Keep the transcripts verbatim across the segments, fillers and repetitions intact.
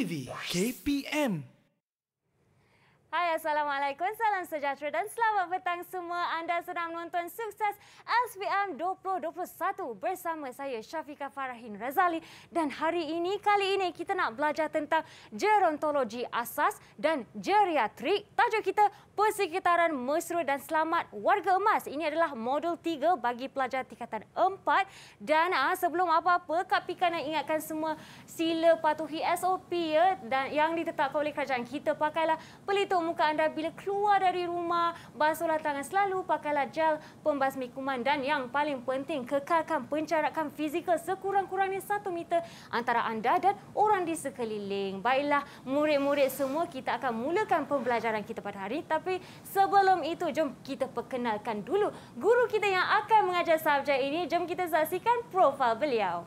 T V K P M. Hai, Assalamualaikum, salam sejahtera dan selamat petang semua. Anda sedang menonton Sukses S P M dua ribu dua puluh satu bersama saya Syafiqah Farahin Razali, dan hari ini, kali ini kita nak belajar tentang gerontologi asas dan geriatrik. Tajuk kita Persekitaran Mesra dan Selamat Warga Emas. Ini adalah modul tiga bagi pelajar tingkatan empat. Dan ah, sebelum apa-apa, Kak Pika nak ingatkan semua sila patuhi S O P ya, dan yang ditetapkan oleh kerajaan kita. Pakailah pelitup muka anda bila keluar dari rumah, basuhlah tangan selalu, pakailah gel pembasmi kuman, dan yang paling penting, kekalkan penjarakan fizikal sekurang-kurangnya satu meter antara anda dan orang di sekeliling. Baiklah murid-murid semua, kita akan mulakan pembelajaran kita pada hari ini. Tapi sebelum itu, jom kita perkenalkan dulu guru kita yang akan mengajar subjek ini. Jom kita saksikan profil beliau.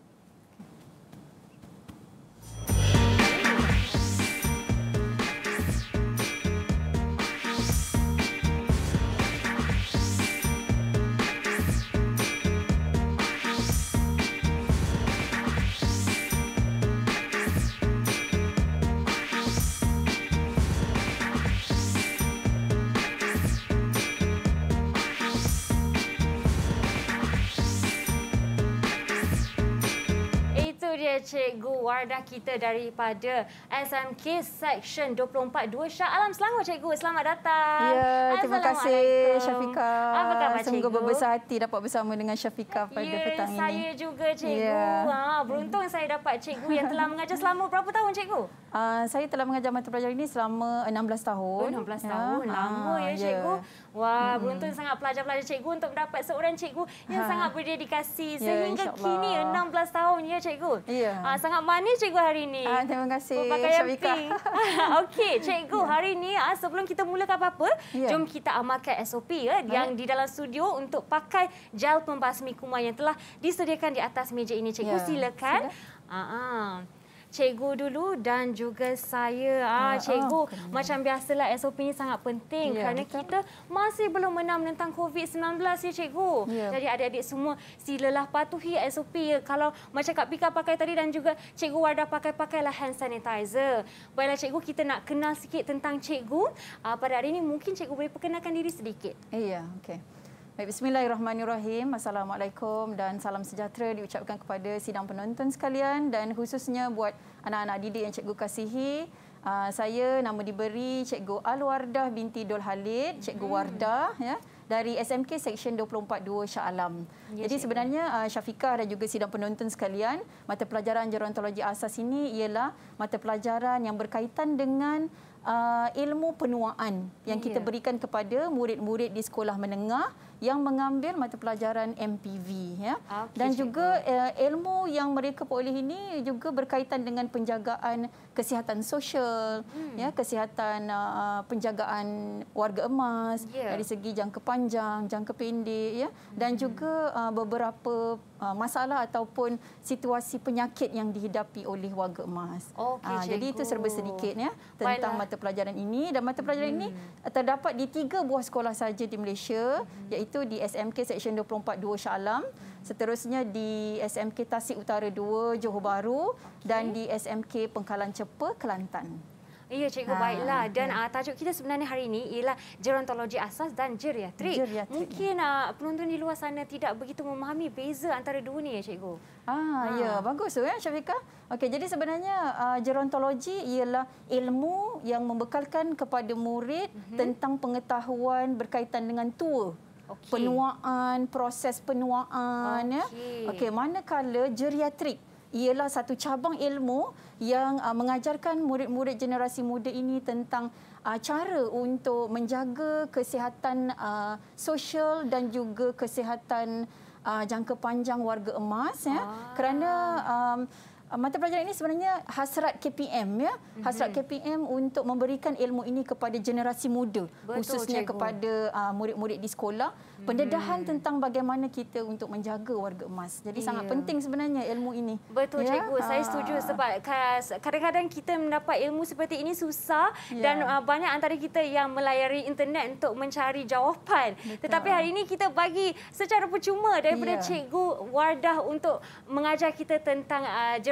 Cikgu Wardah kita daripada S M K Section dua puluh empat dua Shah Alam Selangor. Cikgu, selamat datang. Ya, terima kasih Syafiqah. Apa khabar, Semoga cikgu? berbesar hati dapat bersama dengan Syafiqah pada ya, petang ini. Saya juga, cikgu. Ya. Ha, beruntung saya dapat cikgu yang telah mengajar selama berapa tahun, cikgu? Uh, saya telah mengajar mata pelajaran ini selama enam belas tahun. Oh, enam belas tahun. Lama ya, cikgu. Ya. Wah, Hmm. beruntung sangat pelajar-pelajar cikgu untuk mendapat seorang cikgu yang Ha. sangat berdedikasi. Ya, Sehingga kini enam belas tahun ya, cikgu. Ya. Ha, sangat manis cikgu hari ini. Ah, terima kasih Berpakaian Syafiqah. pink. Okey, cikgu, hari ini ah, sebelum kita mulakan apa-apa, Ya. jom kita amalkan S O P ya, yang di dalam studio untuk pakai gel pembasmi kuman yang telah disediakan di atas meja ini. Cikgu, Ya. silakan. Sila. Ah, ah. Cikgu dulu dan juga saya. Ah, Ah, cikgu, oh, macam biasalah S O P ini sangat penting Ya, kerana betul. kita masih belum menang tentang COVID sembilan belas ya, cikgu. Ya. Jadi adik-adik semua silalah patuhi S O P ya. Kalau macam Kak Pika pakai tadi dan juga Cikgu Wardah pakai, pakailah hand sanitizer. Baiklah cikgu, kita nak kenal sikit tentang cikgu. Ah, pada hari ini mungkin cikgu boleh perkenalkan diri sedikit. Iya, okey. Baik, bismillahirrahmanirrahim. Assalamualaikum dan salam sejahtera diucapkan kepada sidang penonton sekalian dan khususnya buat anak-anak didik yang cikgu kasihi. Uh, saya nama diberi Cikgu Alwardah binti Dol Halid, Cikgu hmm. Wardah ya, dari S M K Section dua puluh empat dua Shah Alam. Ya, Jadi cikgu. sebenarnya uh, Syafiqah dan juga sidang penonton sekalian, mata pelajaran gerontologi asas ini ialah mata pelajaran yang berkaitan dengan uh, ilmu penuaan yang kita Ya. berikan kepada murid-murid di sekolah menengah yang mengambil mata pelajaran M P V ya. Okey, Dan cikgu. juga uh, ilmu yang mereka peroleh ini juga berkaitan dengan penjagaan kesihatan sosial hmm. ya, kesihatan uh, penjagaan warga emas Ya. dari segi jangka panjang, jangka pendek ya, dan Hmm. juga uh, beberapa uh, masalah ataupun situasi penyakit yang dihidapi oleh warga emas. Okey, Ah, jadi itu cikgu. serba sedikit ya tentang Baiklah. mata pelajaran ini, dan mata pelajaran Hmm. ini terdapat di tiga buah sekolah saja di Malaysia, Hmm. iaitu di S M K Section dua puluh empat dua Shah Alam, seterusnya di S M K Tasik Utara dua Johor Bahru, dan di S M K Pengkalan Cepa Kelantan. Ya, cikgu, Ha, baiklah. Dan ya. uh, tajuk kita sebenarnya hari ini ialah gerontologi asas dan geriatrik. Geriatrik. Mungkin uh, penonton di luar sana tidak begitu memahami beza antara dua ni ya, cikgu. Ah, Ha. ya, bagus tu ya Syafiqah. Okey, jadi sebenarnya uh, gerontologi ialah ilmu yang membekalkan kepada murid Mhm. tentang pengetahuan berkaitan dengan tua. Okey. Penuaan, proses penuaan ya. Okey. Okey, manakala geriatrik ialah satu cabang ilmu yang uh, mengajarkan murid-murid generasi muda ini tentang uh, cara untuk menjaga kesihatan uh, sosial dan juga kesihatan uh, jangka panjang warga emas ya. Ah. Kerana um, mata pelajaran ini sebenarnya hasrat K P M ya, hasrat K P M untuk memberikan ilmu ini kepada generasi muda, Betul, khususnya cikgu. kepada uh, murid-murid di sekolah, pendedahan tentang bagaimana kita untuk menjaga warga emas. Jadi sangat Ya. penting sebenarnya ilmu ini. Betul, Ya? cikgu. Saya Ah. setuju sebab kas- kadang-kadang kita mendapat ilmu seperti ini susah Ya. dan uh, banyak antara kita yang melayari internet untuk mencari jawapan. Betul. Tetapi hari ini kita bagi secara percuma daripada Ya. Cikgu Wardah untuk mengajar kita tentang uh,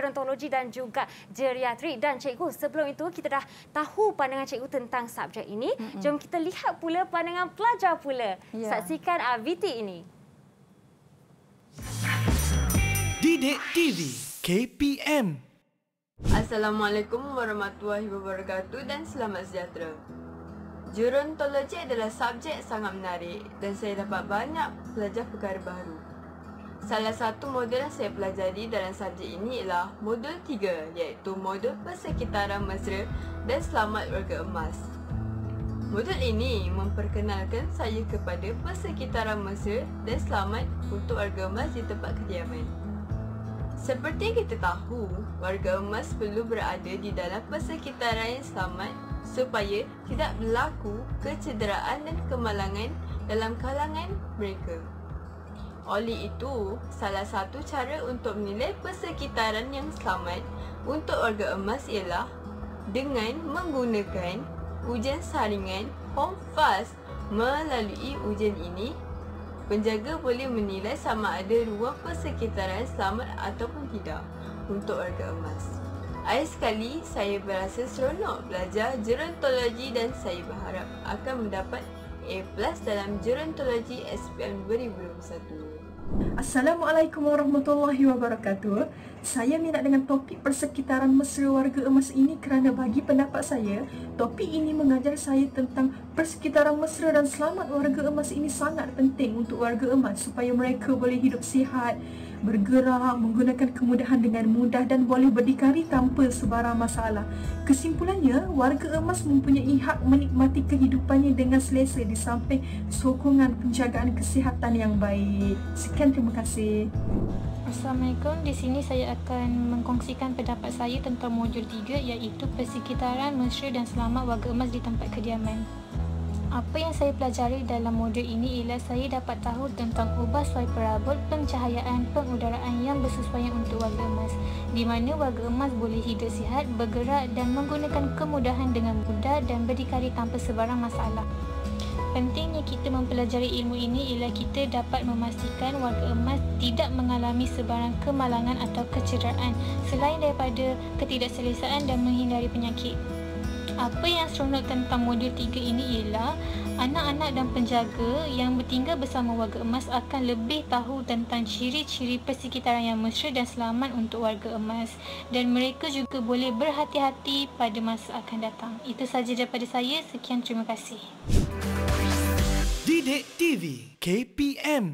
gerontologi dan juga geriatrik. Dan cikgu, sebelum itu kita dah tahu pandangan cikgu tentang subjek ini. Mm-hmm. Jom kita lihat pula pandangan pelajar pula. Yeah. Saksikan uh, V T ini. Didik T V K P M. Assalamualaikum warahmatullahi wabarakatuh dan selamat sejahtera. Gerontologi adalah subjek sangat menarik dan saya dapat banyak belajar perkara baru. Salah satu modul yang saya pelajari dalam subjek ini ialah modul tiga, iaitu modul persekitaran mesra dan selamat warga emas. Modul ini memperkenalkan saya kepada persekitaran mesra dan selamat untuk warga emas di tempat kediaman. Seperti kita tahu, warga emas perlu berada di dalam persekitaran yang selamat supaya tidak berlaku kecederaan dan kemalangan dalam kalangan mereka. Oleh itu, salah satu cara untuk menilai persekitaran yang selamat untuk warga emas ialah dengan menggunakan ujian saringan Home Fast. Melalui ujian ini, penjaga boleh menilai sama ada ruang persekitaran selamat ataupun tidak untuk warga emas. Akhir sekali, saya berasa seronok belajar gerontologi dan saya berharap akan mendapat A plus dalam gerontologi S P M dua ribu dua puluh satu. Assalamualaikum warahmatullahi wabarakatuh. Saya minat dengan topik persekitaran mesra warga emas ini kerana bagi pendapat saya, topik ini mengajar saya tentang persekitaran mesra dan selamat warga emas ini sangat penting untuk warga emas supaya mereka boleh hidup sihat, bergerak, menggunakan kemudahan dengan mudah dan boleh berdikari tanpa sebarang masalah. Kesimpulannya, warga emas mempunyai hak menikmati kehidupannya dengan selesa di samping sokongan penjagaan kesihatan yang baik. Sekian, terima kasih. Assalamualaikum. Di sini saya akan mengkongsikan pendapat saya tentang modul tiga, iaitu persekitaran mesra dan selamat warga emas di tempat kediaman. Apa yang saya pelajari dalam modul ini ialah saya dapat tahu tentang ubah suai perabot, pencahayaan, pengudaraan yang bersesuaian untuk warga emas, di mana warga emas boleh hidup sihat, bergerak dan menggunakan kemudahan dengan mudah dan berdikari tanpa sebarang masalah. Pentingnya kita mempelajari ilmu ini ialah kita dapat memastikan warga emas tidak mengalami sebarang kemalangan atau kecederaan selain daripada ketidakselesaan dan menghindari penyakit. Apa yang seronok tentang modul tiga ini ialah anak-anak dan penjaga yang bertinggal bersama warga emas akan lebih tahu tentang ciri-ciri persekitaran yang mesra dan selamat untuk warga emas, dan mereka juga boleh berhati-hati pada masa akan datang. Itu sahaja daripada saya. Sekian, terima kasih. Didik T V K P M.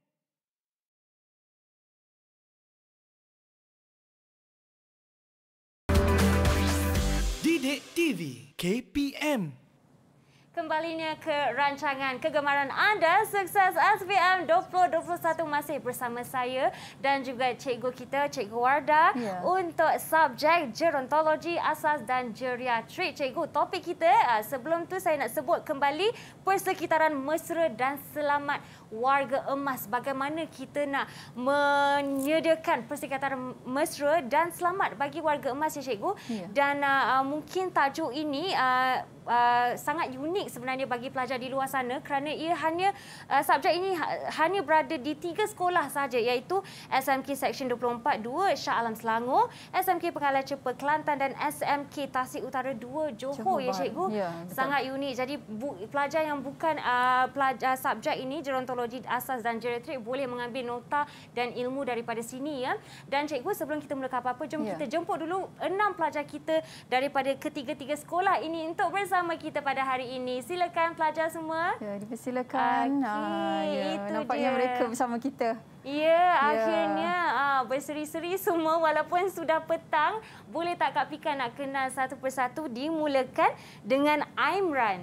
Didik T V K P M. Kembalinya ke rancangan kegemaran anda, Sukses S P M dua ribu dua puluh satu, masih bersama saya dan juga cikgu kita, Cikgu Wardah, yeah, untuk subjek gerontologi asas dan geriatrik. Cikgu, topik kita sebelum tu saya nak sebut kembali persekitaran mesra dan selamat warga emas. Bagaimana kita nak menyediakan persekitaran mesra dan selamat bagi warga emas, ya cikgu? Yeah. Dan uh, mungkin tajuk ini uh, uh, sangat unik sebenarnya bagi pelajar di luar sana kerana ia hanya uh, subjek ini ha, hanya berada di tiga sekolah sahaja, iaitu S M K Seksyen dua puluh empat dua Shah Alam Selangor, S M K Pengalaman Cepa Kelantan dan S M K Tasik Utara dua Johor, ya cikgu. Ya, sangat unik. Jadi bu, pelajar yang bukan uh, pelajar subjek ini gerontologi asas dan geriatrik boleh mengambil nota dan ilmu daripada sini, ya. Dan cikgu, sebelum kita mula apa-apa, jom ya, kita jemput dulu enam pelajar kita daripada ketiga-tiga sekolah ini untuk bersama kita pada hari ini. Silakan pelajar semua. Ya, dipersilakan. Okay, ha, ya, itu nampaknya dia mereka bersama kita. Ya, ya, akhirnya ah, berseri-seri semua walaupun sudah petang. Boleh tak Kak Pika nak kenal satu persatu? Dimulakan dengan Aimran.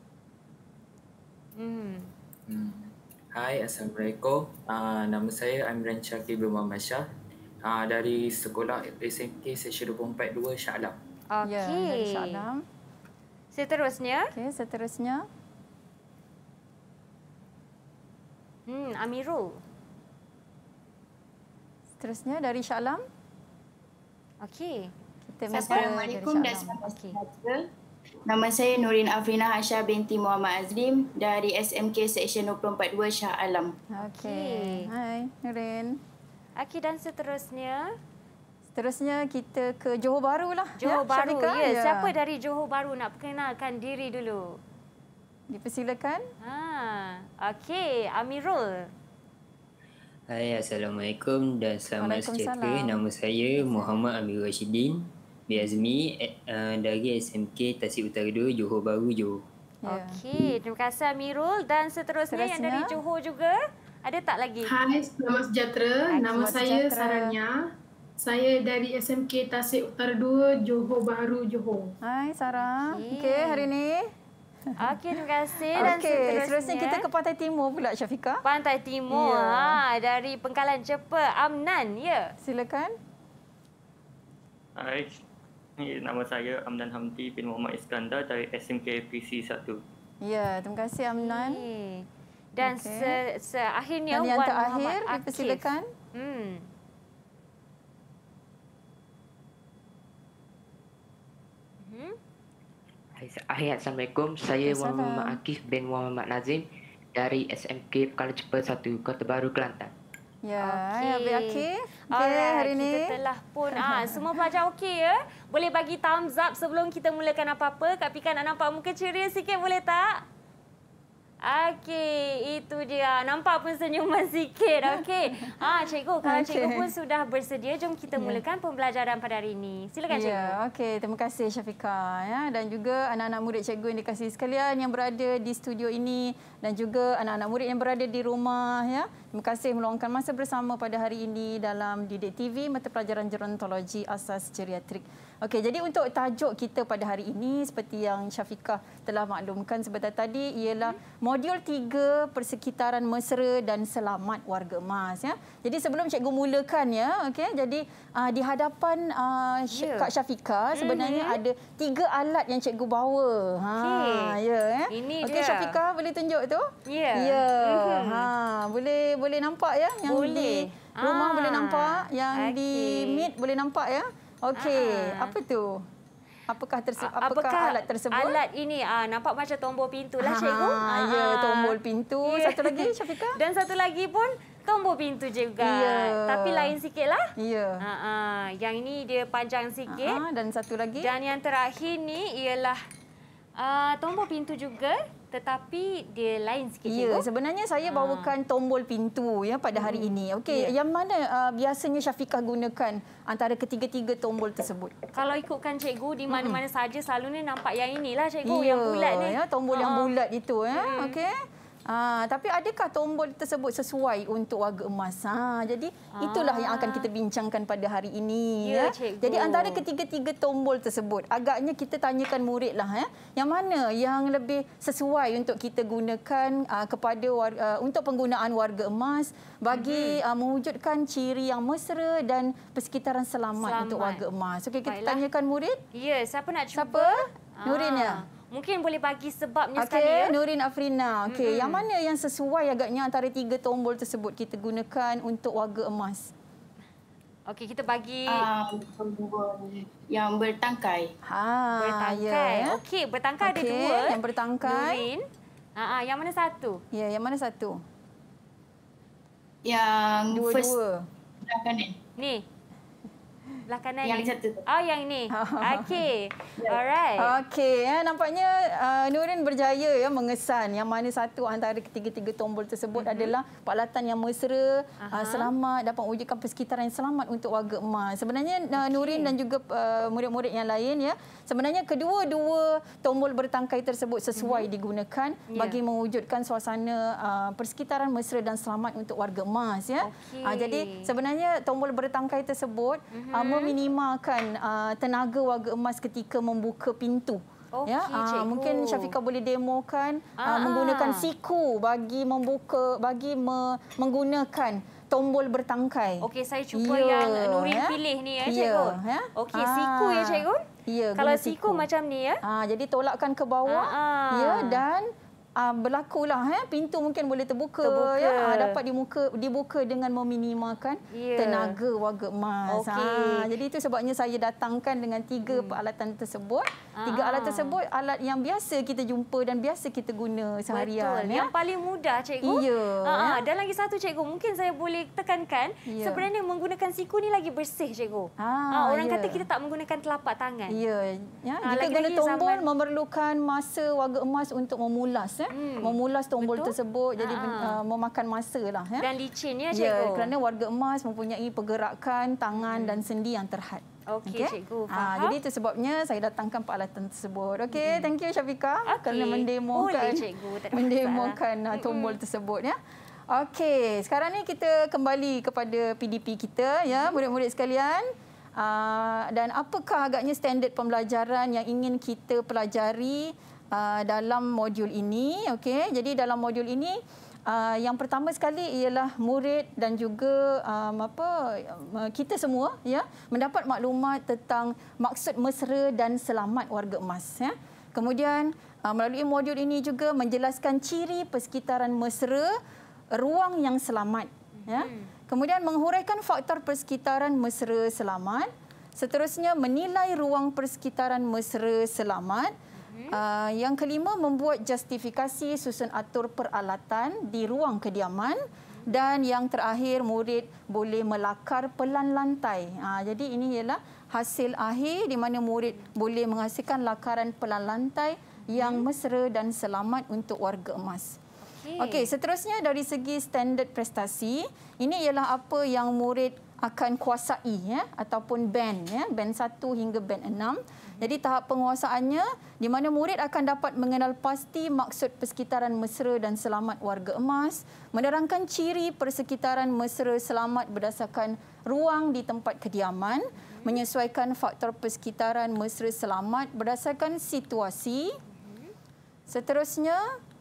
Hmm. Hmm. Hai, Assalamualaikum. Uh, nama saya Aimran Syakir bin Muhammad Shah, uh, dari sekolah S M K Seksyen dua puluh empat dua Shah Alam. Okey. Ya, dari Shah Alam. Seterusnya. Okey, seterusnya. Hmm, Amirul. Seterusnya dari Shah Alam. Okey. Assalamualaikum dan selamat sejahtera. Nama saya Nurin Afrina Hasha binti Muhammad Azlim dari S M K Seksyen dua puluh empat dua Shah Alam. Okey. Hai, Nurin. Okey, dan seterusnya. Seterusnya kita ke Johor Bahru lah. Johor ya, Bahru, Syafika? ya. Siapa dari Johor Bahru nak perkenalkan diri dulu? Dipersilakan. Ha, okey, Amirul. Hai, Assalamualaikum dan selamat sejahtera. Nama saya Muhammad Amirul Rashidin bin Azmi uh, dari S M K Tasik Utara dua, Johor Bahru, Johor. Ya. Okey, terima kasih Amirul. Dan seterusnya, seterusnya yang dari Johor juga. Ada tak lagi? Hai, selamat sejahtera. Hai, Nama selamat saya sejahtera. Saranya. Saya dari S M K Tasik Utara dua, Johor Bahru, Johor. Hai Sarah. Okey, okay, hari ini. Okey, terima kasih. Dan okay, seterusnya, seterusnya kita ke Pantai Timur pula, Syafika. Pantai Timur. Ya. Ha, dari Pengkalan Cepa, Amnan. Ya. Silakan. Hai, nama saya Amnan Hamdi bin Muhammad Iskandar dari S M K P C satu. Ya, terima kasih Amnan. Okay. Dan okay. se, se akhirnya Dan yang Wan terakhir, Muhammad dipersilakan. Hmm. Hai, Assalamualaikum. Saya Wan Muhammad Akif bin Muhammad Nazim dari S M K Pengkalan Cepa satu, Kota Baru, Kelantan. Ya, okay. Abid Akif. Okay, Alright, hari ini kita telah pun ah semua pelajar okey ya. Boleh bagi thumbs up sebelum kita mulakan apa-apa. Kak Pika nak nampak muka ceria sikit boleh tak? Okey, itu dia. Nampak pun senyuman sikit. Okey. Ah, cikgu, kalau okay. cikgu pun sudah bersedia, jom kita mulakan yeah. pembelajaran pada hari ini. Silakan cikgu. Ya, okey. Terima kasih Syafika ya, dan juga anak-anak murid cikgu yang dikasihi sekalian yang berada di studio ini dan juga anak-anak murid yang berada di rumah ya. Terima kasih meluangkan masa bersama pada hari ini dalam Didik T V mata pelajaran gerontologi asas geriatrik. Okey, jadi untuk tajuk kita pada hari ini seperti yang Syafika telah maklumkan sebentar tadi ialah hmm. modul tiga persekitaran mesra dan selamat warga emas ya. Jadi sebelum cikgu mulakan ya, okey. Jadi uh, di hadapan uh, yeah. Kak Syafika sebenarnya hmm. ada tiga alat yang cikgu bawa. Ha, okay. ya eh. Ini okey, dia. Syafika boleh tunjuk tu? Ya. Yeah. Ya. Mm-hmm. Ha, boleh boleh nampak ya yang boleh. di rumah ah. boleh nampak, yang okay. di Meet boleh nampak ya. Okey, ah. apa tu? Apakah tersebut? Apakah, apakah alat tersebut? Alat ini ah nampak macam tombol pintu lah cikgu. Ah, ya, tombol pintu. Yeah. Satu lagi Syafika? Dan satu lagi pun tombol pintu juga. Yeah. Tapi lain sikitlah. Ya. Yeah. Ha ah, yang ini dia panjang sikit. Ah, dan satu lagi. Dan yang terakhir ni ialah uh, tombol pintu juga. Tetapi dia lain sikit. Ya, sebenarnya saya bawakan tombol pintu ya pada hari hmm. ini. Okey, ya. Yang mana uh, biasanya Syafika gunakan antara ketiga-tiga tombol tersebut? Kalau ikutkan cikgu di mana-mana hmm. saja selalunya nampak yang inilah cikgu ya, yang bulat ni. Ya, tombol uh-huh. yang bulat itu ya. Hmm. Okey. Ah, tapi adakah tombol tersebut sesuai untuk warga emas? Ha, jadi itulah ah. yang akan kita bincangkan pada hari ini. Ya, ya. Jadi antara ketiga-tiga tombol tersebut, agaknya kita tanyakan murid lah. Ya, yang mana yang lebih sesuai untuk kita gunakan uh, kepada uh, untuk penggunaan warga emas bagi mm-hmm. uh, mewujudkan ciri yang mesra dan persekitaran selamat, selamat. untuk warga emas. Okey, kita Baiklah. tanyakan murid. Ya, siapa nak cuba? Siapa? Ah. Nurin ya? Mungkin boleh bagi sebabnya okay, sekali ya. Nurin Afrina. Okey, mm-hmm. yang mana yang sesuai agaknya antara tiga tombol tersebut kita gunakan untuk warga emas? Okey, kita bagi uh, yang bertangkai. Ha, bertangkai. Ya. Okey, bertangkai okay, ada dua. Yang bertangkai. Nurin. Ha ah, yang mana satu? Ya, yang mana satu? Yang dua-dua. First belah kanan. Ni. Belah kanan yang ni. satu. Oh, yang ni. Okey. Alright. Okey, ya, nampaknya uh, Nurin berjaya ya mengesan yang mana satu antara ketiga-tiga tombol tersebut mm-hmm. adalah peralatan yang mesra, uh, selamat, dapat mewujudkan persekitaran yang selamat untuk warga emas. Sebenarnya uh, okay. Nurin dan juga uh, murid-murid yang lain ya, sebenarnya kedua-dua tombol bertangkai tersebut sesuai mm-hmm. digunakan yeah. bagi mewujudkan suasana uh, persekitaran mesra dan selamat untuk warga emas ya. Okay. Uh, jadi sebenarnya tombol bertangkai tersebut mm-hmm. uh, meminimalkan uh, tenaga warga emas ketika membuka pintu. Okay, ya, uh, mungkin Syafika boleh demokan uh, ah. menggunakan siku bagi membuka, bagi me, menggunakan tombol bertangkai. Okey, saya cuba ya, yang Nurin ya? pilih ni ya, cikgu. Ya, okey, ah. siku ya, cikgu. Ya, kalau siku. siku macam ni ya. Ah, jadi tolakkan ke bawah ah. ya, dan uh, berlakulah eh pintu mungkin boleh terbuka, terbuka. ya uh, dapat dibuka dibuka dengan meminimalkan yeah. tenaga warga emas. Okay. Ha, jadi itu sebabnya saya datangkan dengan tiga hmm. peralatan tersebut. Tiga ah. alat tersebut alat yang biasa kita jumpa dan biasa kita guna seharian. Betul. Ya? Yang paling mudah, cikgu. Ya. Ha, ya. Dan lagi satu, cikgu, mungkin saya boleh tekankan ya. sebenarnya menggunakan siku ni lagi bersih, cikgu. Ha, ha, orang ya. kata kita tak menggunakan telapak tangan. Ya. Ya. Ha, jika guna tombol zaman... memerlukan masa warga emas untuk memulas, eh? hmm. memulas tombol Betul? tersebut, jadi uh, memakan masa lah. Eh? Dan licin ya, cikgu. Ya, kerana warga emas mempunyai pergerakan tangan hmm. dan sendi yang terhad. Okey, okay? cikgu, faham. Ha, jadi itu sebabnya saya datangkan peralatan tersebut. Okey, hmm. thank you Syafiqah okay. kerana mendemokan Boleh, cikgu, mendemokan uh, tombol hmm. tersebut ya. Okey, sekarang ni kita kembali kepada P D P kita ya, murid-murid sekalian. Uh, dan apakah agaknya standard pembelajaran yang ingin kita pelajari uh, dalam modul ini? Okey, jadi dalam modul ini Uh, yang pertama sekali ialah murid dan juga um, apa kita semua ya mendapat maklumat tentang maksud mesra dan selamat warga emas ya. Kemudian uh, melalui modul ini juga menjelaskan ciri persekitaran mesra, ruang yang selamat ya. Kemudian menguraikan faktor persekitaran mesra selamat. Seterusnya menilai ruang persekitaran mesra selamat. Uh, yang kelima, membuat justifikasi susun atur peralatan di ruang kediaman. Dan yang terakhir, murid boleh melakar pelan lantai. Uh, jadi ini ialah hasil akhir di mana murid boleh menghasilkan lakaran pelan lantai yang mesra dan selamat untuk warga emas. Okey, okay, seterusnya dari segi standard prestasi, ini ialah apa yang murid akan kuasai ya, ataupun band ya, band satu hingga band enam. Jadi tahap penguasaannya di mana murid akan dapat mengenal pasti maksud persekitaran mesra dan selamat warga emas, menerangkan ciri persekitaran mesra selamat berdasarkan ruang di tempat kediaman, menyesuaikan faktor persekitaran mesra selamat berdasarkan situasi. Seterusnya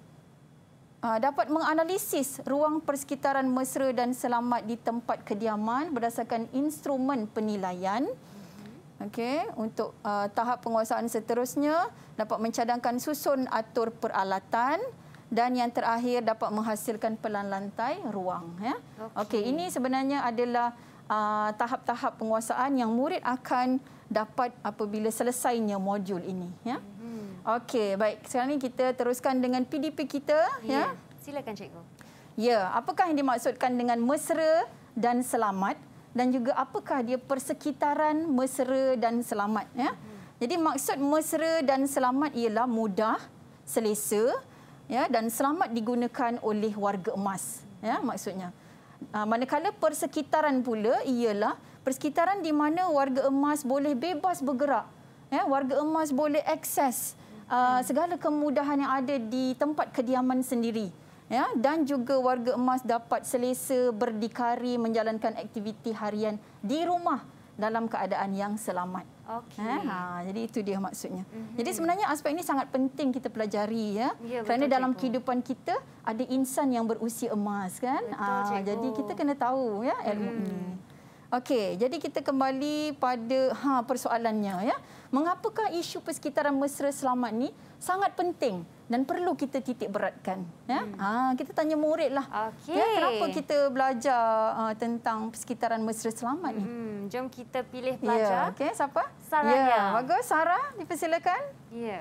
dapat menganalisis ruang persekitaran mesra dan selamat di tempat kediaman berdasarkan instrumen penilaian. Okey, untuk uh, tahap penguasaan seterusnya dapat mencadangkan susun atur peralatan dan yang terakhir dapat menghasilkan pelan lantai ruang ya. Okey, okay, ini sebenarnya adalah uh, tahap-tahap penguasaan yang murid akan dapat apabila selesainya modul ini ya. Hmm. Okey, baik. Sekarang ni kita teruskan dengan P D P kita ya. ya. Silakan cikgu. Ya, apakah yang dimaksudkan dengan mesra dan selamat? Dan juga apakah dia persekitaran mesra dan selamat ya. Hmm. Jadi maksud mesra dan selamat ialah mudah, selesa ya, dan selamat digunakan oleh warga emas ya maksudnya. Uh, manakala persekitaran pula ialah persekitaran di mana warga emas boleh bebas bergerak ya, warga emas boleh akses uh, segala kemudahan yang ada di tempat kediaman sendiri. Ya, dan juga warga emas dapat selesa berdikari menjalankan aktiviti harian di rumah dalam keadaan yang selamat. Okey. Ha, jadi itu dia maksudnya. Mm-hmm. Jadi sebenarnya aspek ini sangat penting kita pelajari ya. ya kerana betul, dalam cikgu. kehidupan kita ada insan yang berusia emas kan. Betul, ha, jadi kita kena tahu ya ilmu mm. ini. Okey, jadi kita kembali pada ha persoalannya ya. Mengapakah isu persekitaran mesra selamat ni sangat penting dan perlu kita titik beratkan ya. Hmm. Ha, kita tanya murid lah. Okay. Ya, kenapa kita belajar uh, tentang persekitaran mesra selamat ni? Hmm, jom kita pilih pelajar. Ya, okey, siapa? Sarah. Ya, bagus. Sarah, dipersilakan. Ya.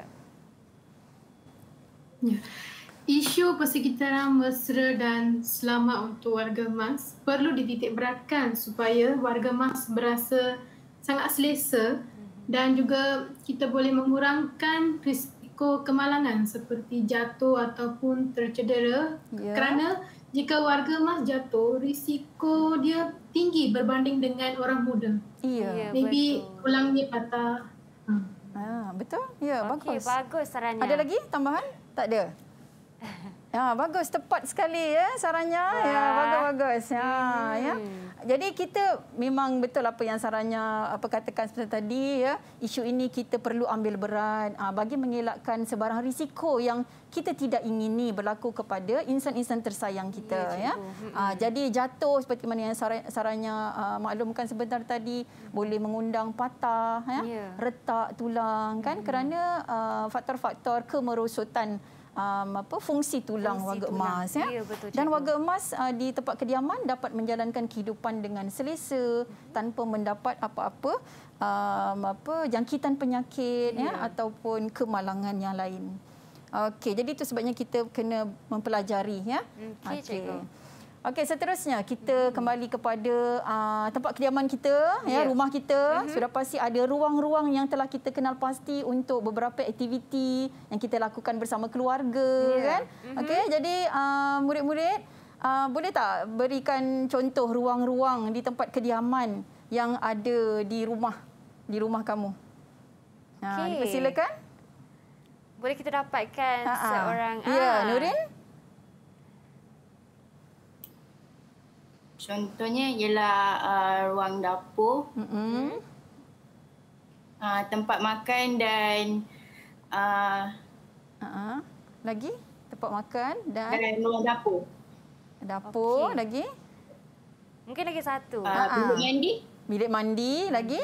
Ya. Isu persekitaran mesra dan selamat untuk warga emas perlu dititik beratkan supaya warga emas berasa sangat selesa dan juga kita boleh mengurangkan risiko kemalangan seperti jatuh ataupun tercedera. Yeah. Kerana jika warga emas jatuh, risiko dia tinggi berbanding dengan orang muda. Iya, yeah, maybe betul. tulang dia patah. Hmm. Ah, betul? Ya, okay, bagus. Bagus sarannya. Ada lagi tambahan? Tak ada. Ya, bagus, tepat sekali ya sarannya. Wah. Ya, bagus-bagus. Ya, hmm. ya. Jadi kita memang betul apa yang sarannya apa katakan seperti tadi ya. Isu ini kita perlu ambil berat aa, bagi mengelakkan sebarang risiko yang kita tidak ingini berlaku kepada insan-insan tersayang kita ya. ya. Aa, jadi jatuh seperti mana yang sarannya aa, maklumkan sebentar tadi boleh mengundang patah ya, yeah. retak tulang kan hmm. kerana aa, faktor-faktor kemerosotan um, apa fungsi tulang fungsi warga tulang. emas ya. Ya, betul, dan cikgu. warga emas uh, di tempat kediaman dapat menjalankan kehidupan dengan selesa mm-hmm. tanpa mendapat apa-apa um, apa jangkitan penyakit ya. Ya ataupun kemalangan yang lain. Okey, jadi itu sebabnya kita kena mempelajari ya. Okey, cikgu. Okey, seterusnya kita hmm. kembali kepada uh, tempat kediaman kita, yeah. ya, rumah kita. Hmm. Sudah pasti ada ruang-ruang yang telah kita kenal pasti untuk beberapa aktiviti yang kita lakukan bersama keluarga, yeah. kan? Hmm. Okey, jadi uh, murid-murid uh, boleh tak berikan contoh ruang-ruang di tempat kediaman yang ada di rumah di rumah kamu? Okay. Uh, dipersilakan. Boleh kita dapatkan Ha-ha. seorang Ya, yeah, Nurin? Contohnya ialah uh, ruang dapur, mm-hmm. uh, tempat makan dan uh, uh-huh. lagi tempat makan dan, dan ruang dapur. Dapur, okay. lagi? Mungkin lagi satu. Uh, uh-huh. Bilik mandi. Bilik mandi, lagi?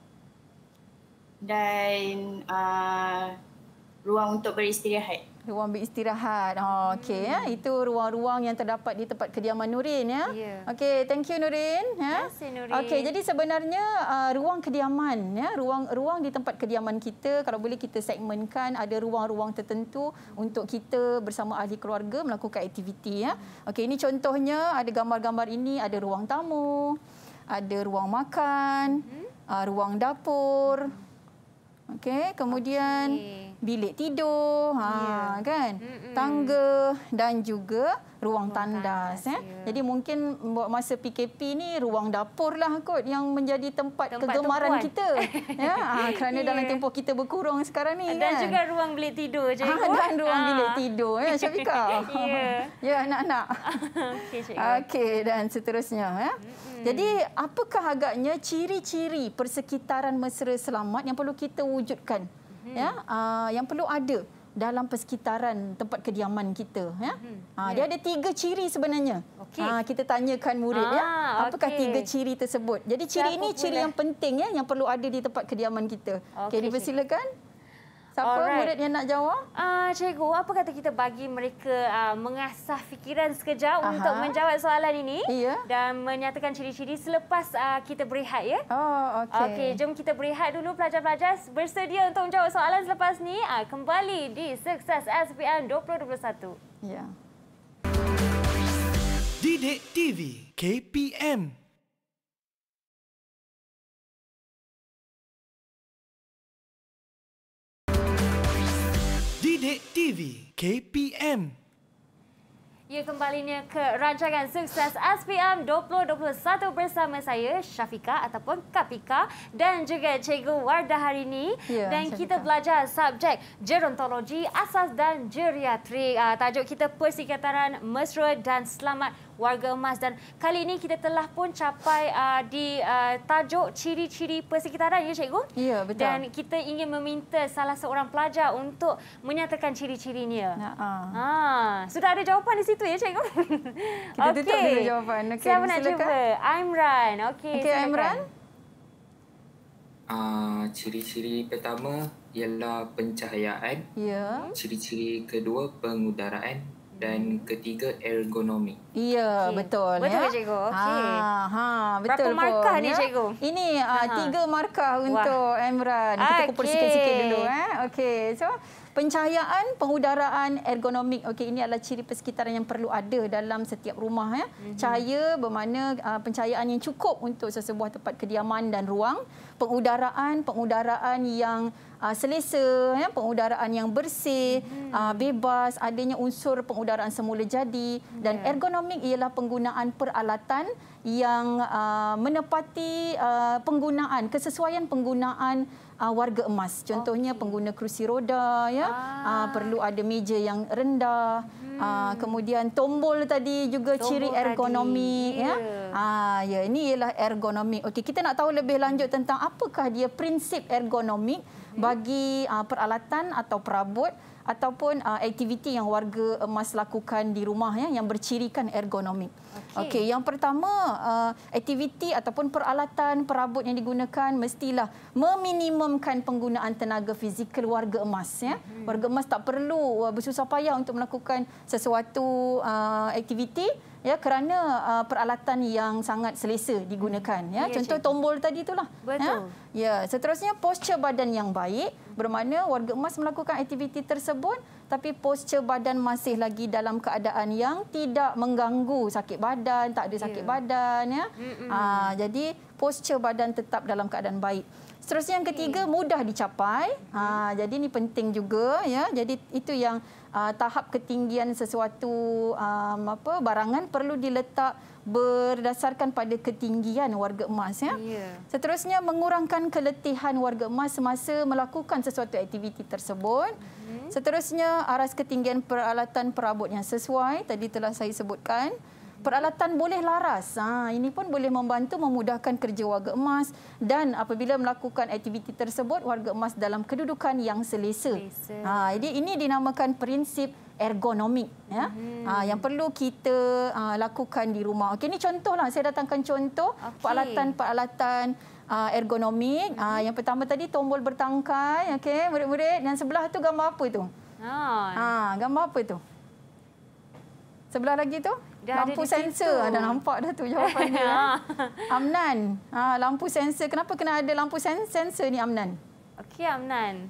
Dan uh, ruang untuk beristirahat. Ruang beristirahat. Oh, okey hmm. ya. Itu ruang-ruang yang terdapat di tempat kediaman Nurin ya. Yeah. Okey, thank you Nurin ya. Terima kasih Nurin. Okey, jadi sebenarnya uh, ruang kediaman ya, ruang ruang di tempat kediaman kita kalau boleh kita segmenkan ada ruang-ruang tertentu untuk kita bersama ahli keluarga melakukan aktiviti ya. Okey, ini contohnya ada gambar-gambar ini, ada ruang tamu, ada ruang makan, hmm. uh, ruang dapur. Okey, kemudian okay. bilik tidur, ha yeah. kan? Mm-mm. Tangga dan juga ruang, ruang tandas, tandas ya. Yeah. Jadi mungkin buat masa P K P ni ruang dapur lah kot yang menjadi tempat, tempat kegemaran tumpuan. kita. ya, ha, kerana yeah. dalam tempoh kita berkurang sekarang ni dan kan. juga ruang bilik tidur je. Ha, dan ruang ha. bilik tidur ya, Syafika. Ya. ya, anak-anak. Okey, Okey, dan seterusnya ya. Mm-mm. Jadi, apakah agaknya ciri-ciri persekitaran mesra selamat yang perlu kita wujudkan? Hmm. Ya, uh, yang perlu ada dalam persekitaran tempat kediaman kita. Ya, hmm. uh, yeah. Dia ada tiga ciri sebenarnya. Okay. Uh, kita tanyakan murid ah, ya, apakah okay. tiga ciri tersebut? Jadi ciri Siapa ini ciri boleh? yang penting ya, yang perlu ada di tempat kediaman kita. Okey, okay, dipersilakan. Siapa Alright. murid yang nak jawab? Uh, cikgu, apa kata kita bagi mereka uh, mengasah fikiran sekejap Aha. untuk menjawab soalan ini iya. dan menyatakan ciri-ciri selepas uh, kita berehat ya? Oh, okey. Okey, jom kita berehat dulu pelajar-pelajar bersedia untuk menjawab soalan selepas ni. Uh, kembali di Sukses S P M dua ribu dua puluh satu. Ya. Didik T V K P M. Didik T V K P M. Ya, kembalinya ke rancangan Sukses S P M dua ribu dua puluh satu bersama saya Syafika ataupun Kapika dan juga Cikgu Wardah hari ini. Ya, dan Syafika. Kita belajar subjek gerontologi, asas dan geriatrik. Uh, tajuk kita persekitaran mesra dan selamat warga emas dan kali ini kita telah pun capai uh, di uh, tajuk ciri-ciri persekitaran ya Cikgu? Ya, betul. Dan kita ingin meminta salah seorang pelajar untuk menyatakan ciri-cirinya. Ya, uh. ha, sudah ada jawapan di situ ya Cikgu? Kita okay. tutup dulu jawapan. Okay, siapa nak cuba? Imran. Okey, okay, Imran. Uh, ciri-ciri pertama ialah pencahayaan. Ya. Ciri-ciri kedua pengudaraan dan ketiga ergonomi. Ya, okay. betul. Betul ya? Cikgu. Okey. Ha, ha, betul. Berapa markah pun, ni ya? Cikgu? Ini uh, tiga markah untuk Wah. Imran. Kita okay. kumpul sikit-sikit dulu. Eh. Okey, so pencahayaan, pengudaraan, ergonomik. Okey, ini adalah ciri persekitaran yang perlu ada dalam setiap rumah. Ya. Mm-hmm. Cahaya bermakna uh, pencahayaan yang cukup untuk sesebuah tempat kediaman dan ruang. Pengudaraan, pengudaraan yang uh, selesa, ya. Pengudaraan yang bersih, mm-hmm. uh, bebas, adanya unsur pengudaraan semula jadi. Dan yeah. ergonomik ialah penggunaan peralatan yang uh, menepati uh, penggunaan, kesesuaian penggunaan uh, warga emas. Contohnya okay. pengguna kerusi roda, ya, ah. uh, perlu ada meja yang rendah. Hmm. Uh, kemudian tombol tadi juga tombol ciri ergonomik, ya. Ah, ya, ini ialah ergonomik. Okey, kita nak tahu lebih lanjut tentang apakah dia prinsip ergonomik hmm. bagi uh, peralatan atau perabot ataupun uh, aktiviti yang warga emas lakukan di rumah ya, yang bercirikan ergonomik. Okey, okay, yang pertama uh, aktiviti ataupun peralatan perabot yang digunakan mestilah meminimumkan penggunaan tenaga fizikal warga emas ya. Hmm. Warga emas tak perlu uh, bersusah payah untuk melakukan sesuatu uh, aktiviti ya, kerana uh, peralatan yang sangat selesa digunakan ya. Ya, contoh cikgu. Tombol tadi itulah. Betul. Ya. Ya, seterusnya postur badan yang baik, bermakna warga emas melakukan aktiviti tersebut tapi postur badan masih lagi dalam keadaan yang tidak mengganggu sakit badan, tak ada sakit yeah. badan ya. Uh, jadi postur badan tetap dalam keadaan baik. Seterusnya yang ketiga, mudah dicapai. Ha, jadi ini penting juga ya. Jadi itu yang uh, tahap ketinggian sesuatu um, apa barangan perlu diletak berdasarkan pada ketinggian warga emas ya. Yeah. Seterusnya mengurangkan keletihan warga emas semasa melakukan sesuatu aktiviti tersebut. Mm-hmm. Seterusnya aras ketinggian peralatan perabot yang sesuai, tadi telah saya sebutkan. Peralatan boleh laras. Ha, ini pun boleh membantu memudahkan kerja warga emas dan apabila melakukan aktiviti tersebut warga emas dalam kedudukan yang selesa. selesa. Ha, jadi ini dinamakan prinsip ergonomik ya. Hmm. Ha, yang perlu kita uh, lakukan di rumah. Okey, ini contohlah, saya datangkan contoh okay. peralatan-peralatan uh, ergonomik. Hmm. Uh, yang pertama tadi tombol bertangkai, okey, murid-murid, dan sebelah tu gambar apa tu? Ha, ha gambar apa tu? Sebelah lagi tu? Dah lampu sensor. Ada nampak dah tu jawapannya. Amnan, ha, lampu sensor. Kenapa kena ada lampu sensor ni, Amnan? Okey, Amnan.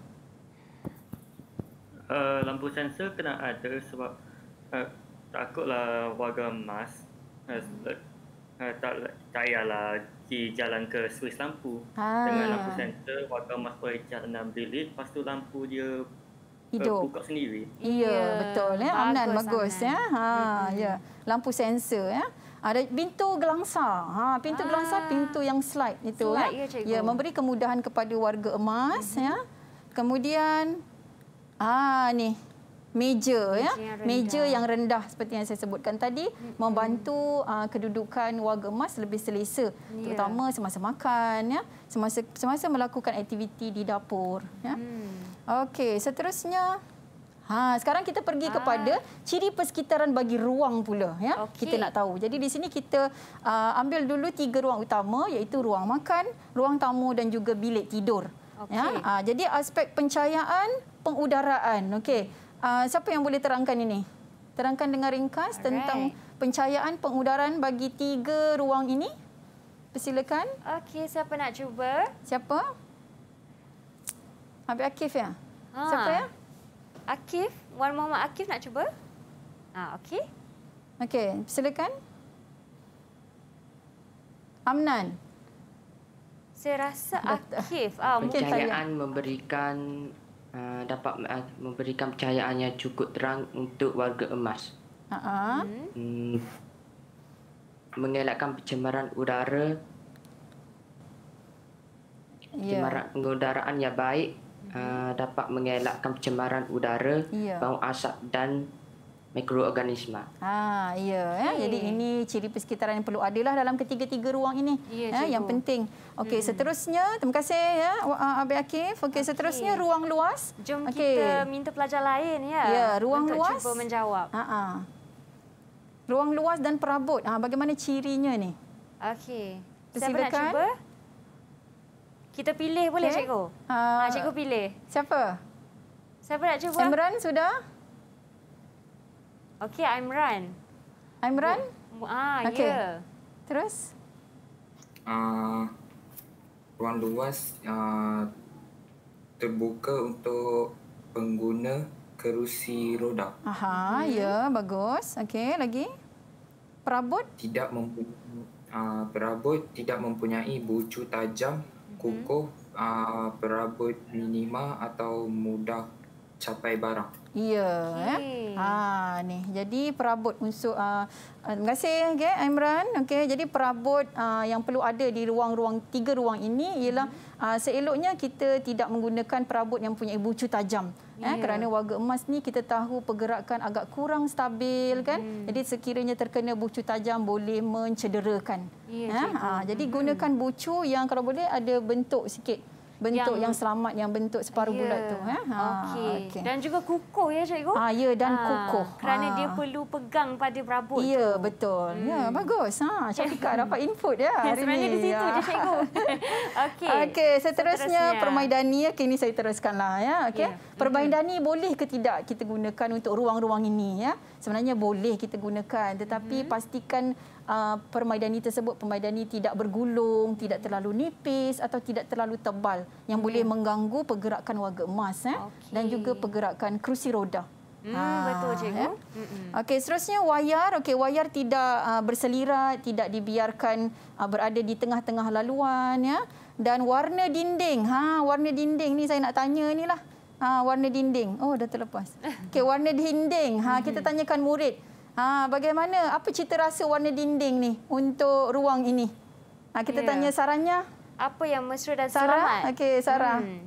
Uh, lampu sensor kena ada sebab uh, takutlah warga emas uh, uh, tak payahlah pergi jalan ke suis lampu. Ha. Dengan lampu sensor, warga emas boleh jalan dalam bilik, lepas tu lampu dia hidup. Buka sendiri. Ya, betul ya. Amnan bagus ya. Ha, hmm. ya. Lampu sensor ya. Ada pintu gelangsa. Ha, pintu ah. gelangsa, pintu yang slide itu slide, ya. Ya, ya, memberi kemudahan kepada warga emas hmm. ya. Kemudian ah ni meja, meja ya. Yang meja yang rendah seperti yang saya sebutkan tadi hmm. membantu uh, kedudukan warga emas lebih selesa, ya. Terutama semasa makan ya, semasa semasa melakukan aktiviti di dapur ya. Hmm. Okey, seterusnya ha, sekarang kita pergi ah. kepada ciri persekitaran bagi ruang pula ya. Okay. Kita nak tahu. Jadi di sini kita uh, ambil dulu tiga ruang utama, iaitu ruang makan, ruang tamu dan juga bilik tidur. Okay. Ya. Uh, jadi aspek pencahayaan, pengudaraan. Okey. Uh, siapa yang boleh terangkan ini? Terangkan dengan ringkas Alright. tentang pencahayaan, pengudaraan bagi tiga ruang ini. Persilakan. Okey, siapa nak cuba? Siapa? Habib Akif ya? Ha. Siapa ya? Akif, Wan Muhammad Akif nak cuba? Ah, okey. Okey, silakan. Amnan. Saya rasa Akif. Ah, pencahayaan memberikan uh, dapat uh, memberikan pencahayaan yang cukup terang untuk warga emas. Ha. Hmm. Mengelakkan pencemaran udara. Pencemaran yeah. pengudaraan yang baik. Uh, dapat mengelakkan pencemaran udara, ya. bau asap dan mikroorganisma. Ah, ya, ya. Jadi ini ciri persekitaran yang perlu adalah dalam ketiga-tiga ruang ini. Ya, ya, yang penting. Okey, hmm. seterusnya, terima kasih ya Habib Akif. Okey, okay. seterusnya ruang luas. Jom okay. kita minta pelajar lain ya. Ya, ruang untuk luas. cuba menjawab. Ha ah. Ruang luas dan perabot. Ah, bagaimana cirinya ni? Okey. Siapa nak cuba? Kita pilih boleh okay. cikgu? Ha, cikgu pilih. Siapa? Siapa nak cuba? Imran sudah? Okey, Imran. Imran? Ah, okay. ya. Terus? Uh, ruang luas uh, terbuka untuk pengguna kerusi roda. Aha, hmm. ya, bagus. Okey, lagi? Perabot? Tidak mempunyai uh, perabot tidak mempunyai bucu tajam, kukuh, uh, perabot minima atau mudah capai barang. Ya, okay. eh. Ha ni. Jadi perabot unsur uh, terima kasih okay, Imran. Okey, jadi perabot uh, yang perlu ada di ruang-ruang tiga ruang ini ialah uh, seeloknya kita tidak menggunakan perabot yang punya bucu tajam. Yeah. Eh, kerana warga emas ni kita tahu pergerakan agak kurang stabil kan. Hmm. Jadi sekiranya terkena bucu tajam boleh mencederakan. Yeah, eh, ha, jadi gunakan bucu yang kalau boleh ada bentuk sikit bentuk yang, yang selamat, yang bentuk separuh yeah. bulat tu. Eh? Ha, Okey. Okay. Dan juga kukuh ya cikgu? Ah, ya, dan ha, kukuh. Kerana ha. dia perlu pegang pada perabot ya, tu. Ya, betul. Hmm. Ya, bagus. Ha, Syafika dapat input ya hari Sebenarnya ni. di situ ya. je cikgu. Okey. Okey, seterusnya, seterusnya permaidani. Okey, ini saya teruskanlah ya. Okey. Yeah. Permaidani mm-hmm. boleh ke tidak kita gunakan untuk ruang-ruang ini ya? Sebenarnya boleh kita gunakan, tetapi mm-hmm. pastikan uh, permaidani tersebut permaidani tidak bergulung, tidak terlalu nipis atau tidak terlalu tebal yang yeah. boleh mengganggu pergerakan warga emas eh? okay. dan juga pergerakan kerusi roda. Hmm, ha, betul cikgu. Ya? Okey, seterusnya wayar. Okey, wayar tidak uh, berselirat, tidak dibiarkan uh, berada di tengah-tengah laluan ya. Dan warna dinding. Ha, warna dinding ni saya nak tanya inilah. Ha, warna dinding. Oh, dah terlepas. Okey, warna dinding. Ha, kita tanyakan murid. Ha, bagaimana, apa cita rasa warna dinding ni untuk ruang ini? Ha, kita yeah. tanya Sarahnya. Apa yang mesra dan Sarah? selamat? Okey, Sarah. Hmm.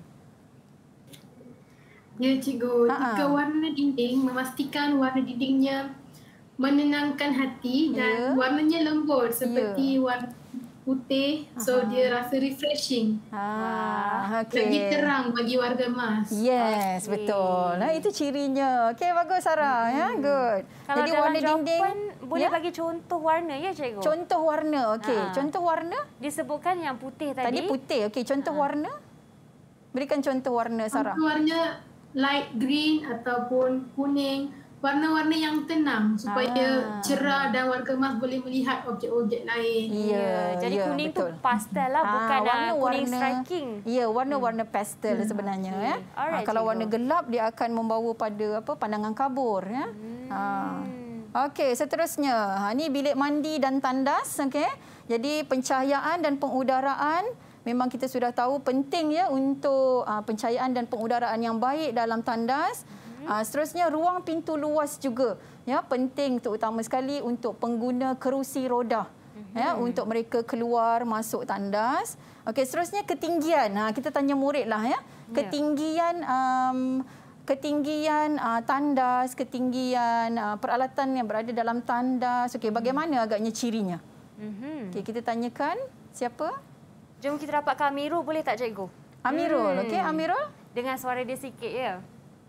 Ya, cikgu. Jika warna dinding, memastikan warna dindingnya menenangkan hati dan yeah. warnanya lembut seperti yeah. warna putih, so Aha. dia rasa refreshing. Ah, okay. Lagi terang bagi warga emas. Yes, okay. betul. Nah, itu cirinya. Okey, bagus Sarah. Hmm. Ya, good. Kalau jadi dalam warna dinding boleh ya? bagi contoh warna ya cikgu? Contoh warna. Okey, ha. contoh warna? Disebutkan yang putih tadi. Tadi putih. Okey, contoh ha. warna? Berikan contoh warna Sarah. Contoh warna light green ataupun kuning. Warna-warna yang tenang supaya ah. cerah dan warga emas boleh melihat objek-objek lain. Ya, jadi ya, kuning betul. tu pastel lah, bukan ah, warna, kuning warna, striking. Ya, warna-warna pastel hmm. sebenarnya. Okay. Ya. Alright, ha, kalau cikgu. warna gelap dia akan membawa pada apa pandangan kabur. Ya. Hmm. Ha. Okey, seterusnya. Ha, ini bilik mandi dan tandas. Okey. Jadi pencahayaan dan pengudaraan memang kita sudah tahu penting ya untuk uh, pencahayaan dan pengudaraan yang baik dalam tandas. Uh, seterusnya ruang pintu luas juga ya penting terutama sekali untuk pengguna kerusi roda mm-hmm. ya untuk mereka keluar masuk tandas. Okey, seterusnya ketinggian. Ha, kita tanya murid lah ya. Ketinggian um, ketinggian uh, tandas, ketinggian uh, peralatan yang berada dalam tandas. Okey, bagaimana agaknya cirinya? Mm-hmm. Okey, kita tanyakan siapa? Jom kita dapatkan Amirul, boleh tak cikgu? Amirul, hmm. okey Amirul dengan suara dia sikit ya.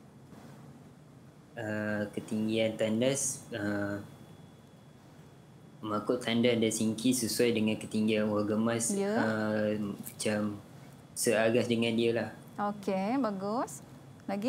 Uh, ketinggian tandas uh, makot tandas dan singki sesuai dengan ketinggian warga emas yeah. uh, macam seagas dengan dia lah. Okey, bagus. Lagi?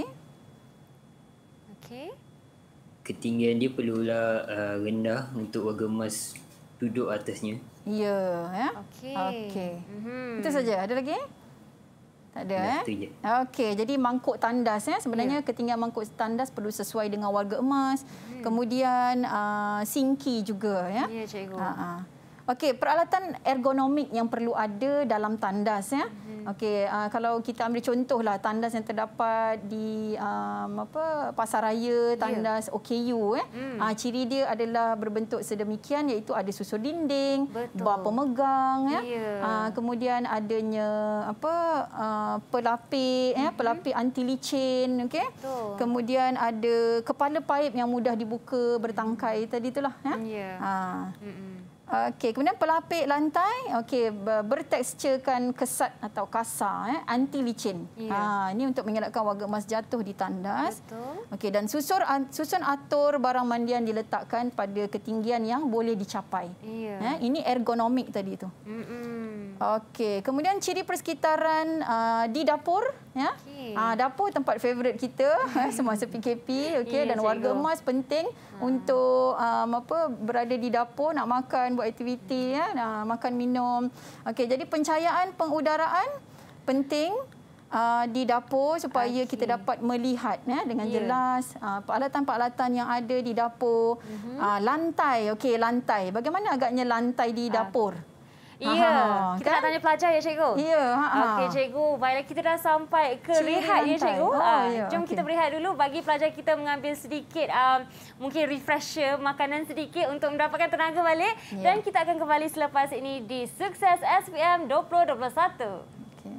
Okey. Ketinggian dia perlulah uh, rendah untuk warga emas duduk atasnya. Ya, ya. Okey. Okey. Mm-hmm. Itu saja. Ada lagi? Tak ada, eh? Okey, jadi mangkuk tandas ya. Sebenarnya yeah. ketinggian mangkuk tandas perlu sesuai dengan warga emas. Hmm. Kemudian uh, singki juga ya. Ya, yeah, cikgu. Ha-ha. Okey, peralatan ergonomik yang perlu ada dalam tandas ya. Hmm. Okey, uh, kalau kita ambil contohlah tandas yang terdapat di um, apa Pasaraya, tandas yeah. O K U eh. Hmm. Uh, ciri dia adalah berbentuk sedemikian iaitu ada susur dinding, Betul. bar pemegang ya. Yeah. Uh, kemudian adanya apa uh, pelapik mm-hmm. ya, pelapik anti licin okey. Kemudian ada kepala paip yang mudah dibuka bertangkai tadi itulah ya. Yeah. Uh. Mm-hmm. Okey, kemudian pelapik lantai okey berteksturkan kesat atau kasar eh anti licin. Yeah. Ha ini untuk mengelakkan warga emas jatuh di tandas. Betul. Okey, dan susur susun atur barang mandian diletakkan pada ketinggian yang boleh dicapai. Yeah. Eh ini ergonomik tadi tu. Mm-mm. Okey, kemudian ciri persekitaran uh, di dapur ya. Okay. Uh, dapur tempat favourite kita semasa P K P okey yeah, dan warga cikgu. emas penting ha. untuk um, apa berada di dapur nak makan, buat aktiviti ya, nak makan minum. Okey, jadi pencahayaan pengudaraan penting uh, di dapur supaya okay. kita dapat melihat ya dengan yeah. jelas uh, peralatan-peralatan yang ada di dapur. Mm-hmm. Uh, lantai, okey lantai. Bagaimana agaknya lantai di dapur? Uh. Ya, ha, kita kan? nak tanya pelajar ya cikgu. Ya, ha. Okey cikgu, baiklah kita dah sampai ke Ciri rehat lantai. ya cikgu. Oh, ha, ya. Jom okay. kita berehat dulu bagi pelajar kita mengambil sedikit um, mungkin refresher makanan sedikit untuk mendapatkan tenaga balik ya. Dan kita akan kembali selepas ini di Sukses S P M dua ribu dua puluh satu. Okay.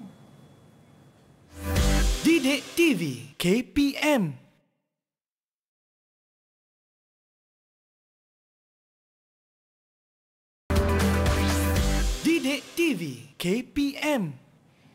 Didik T V K P M. Didik T V K P M.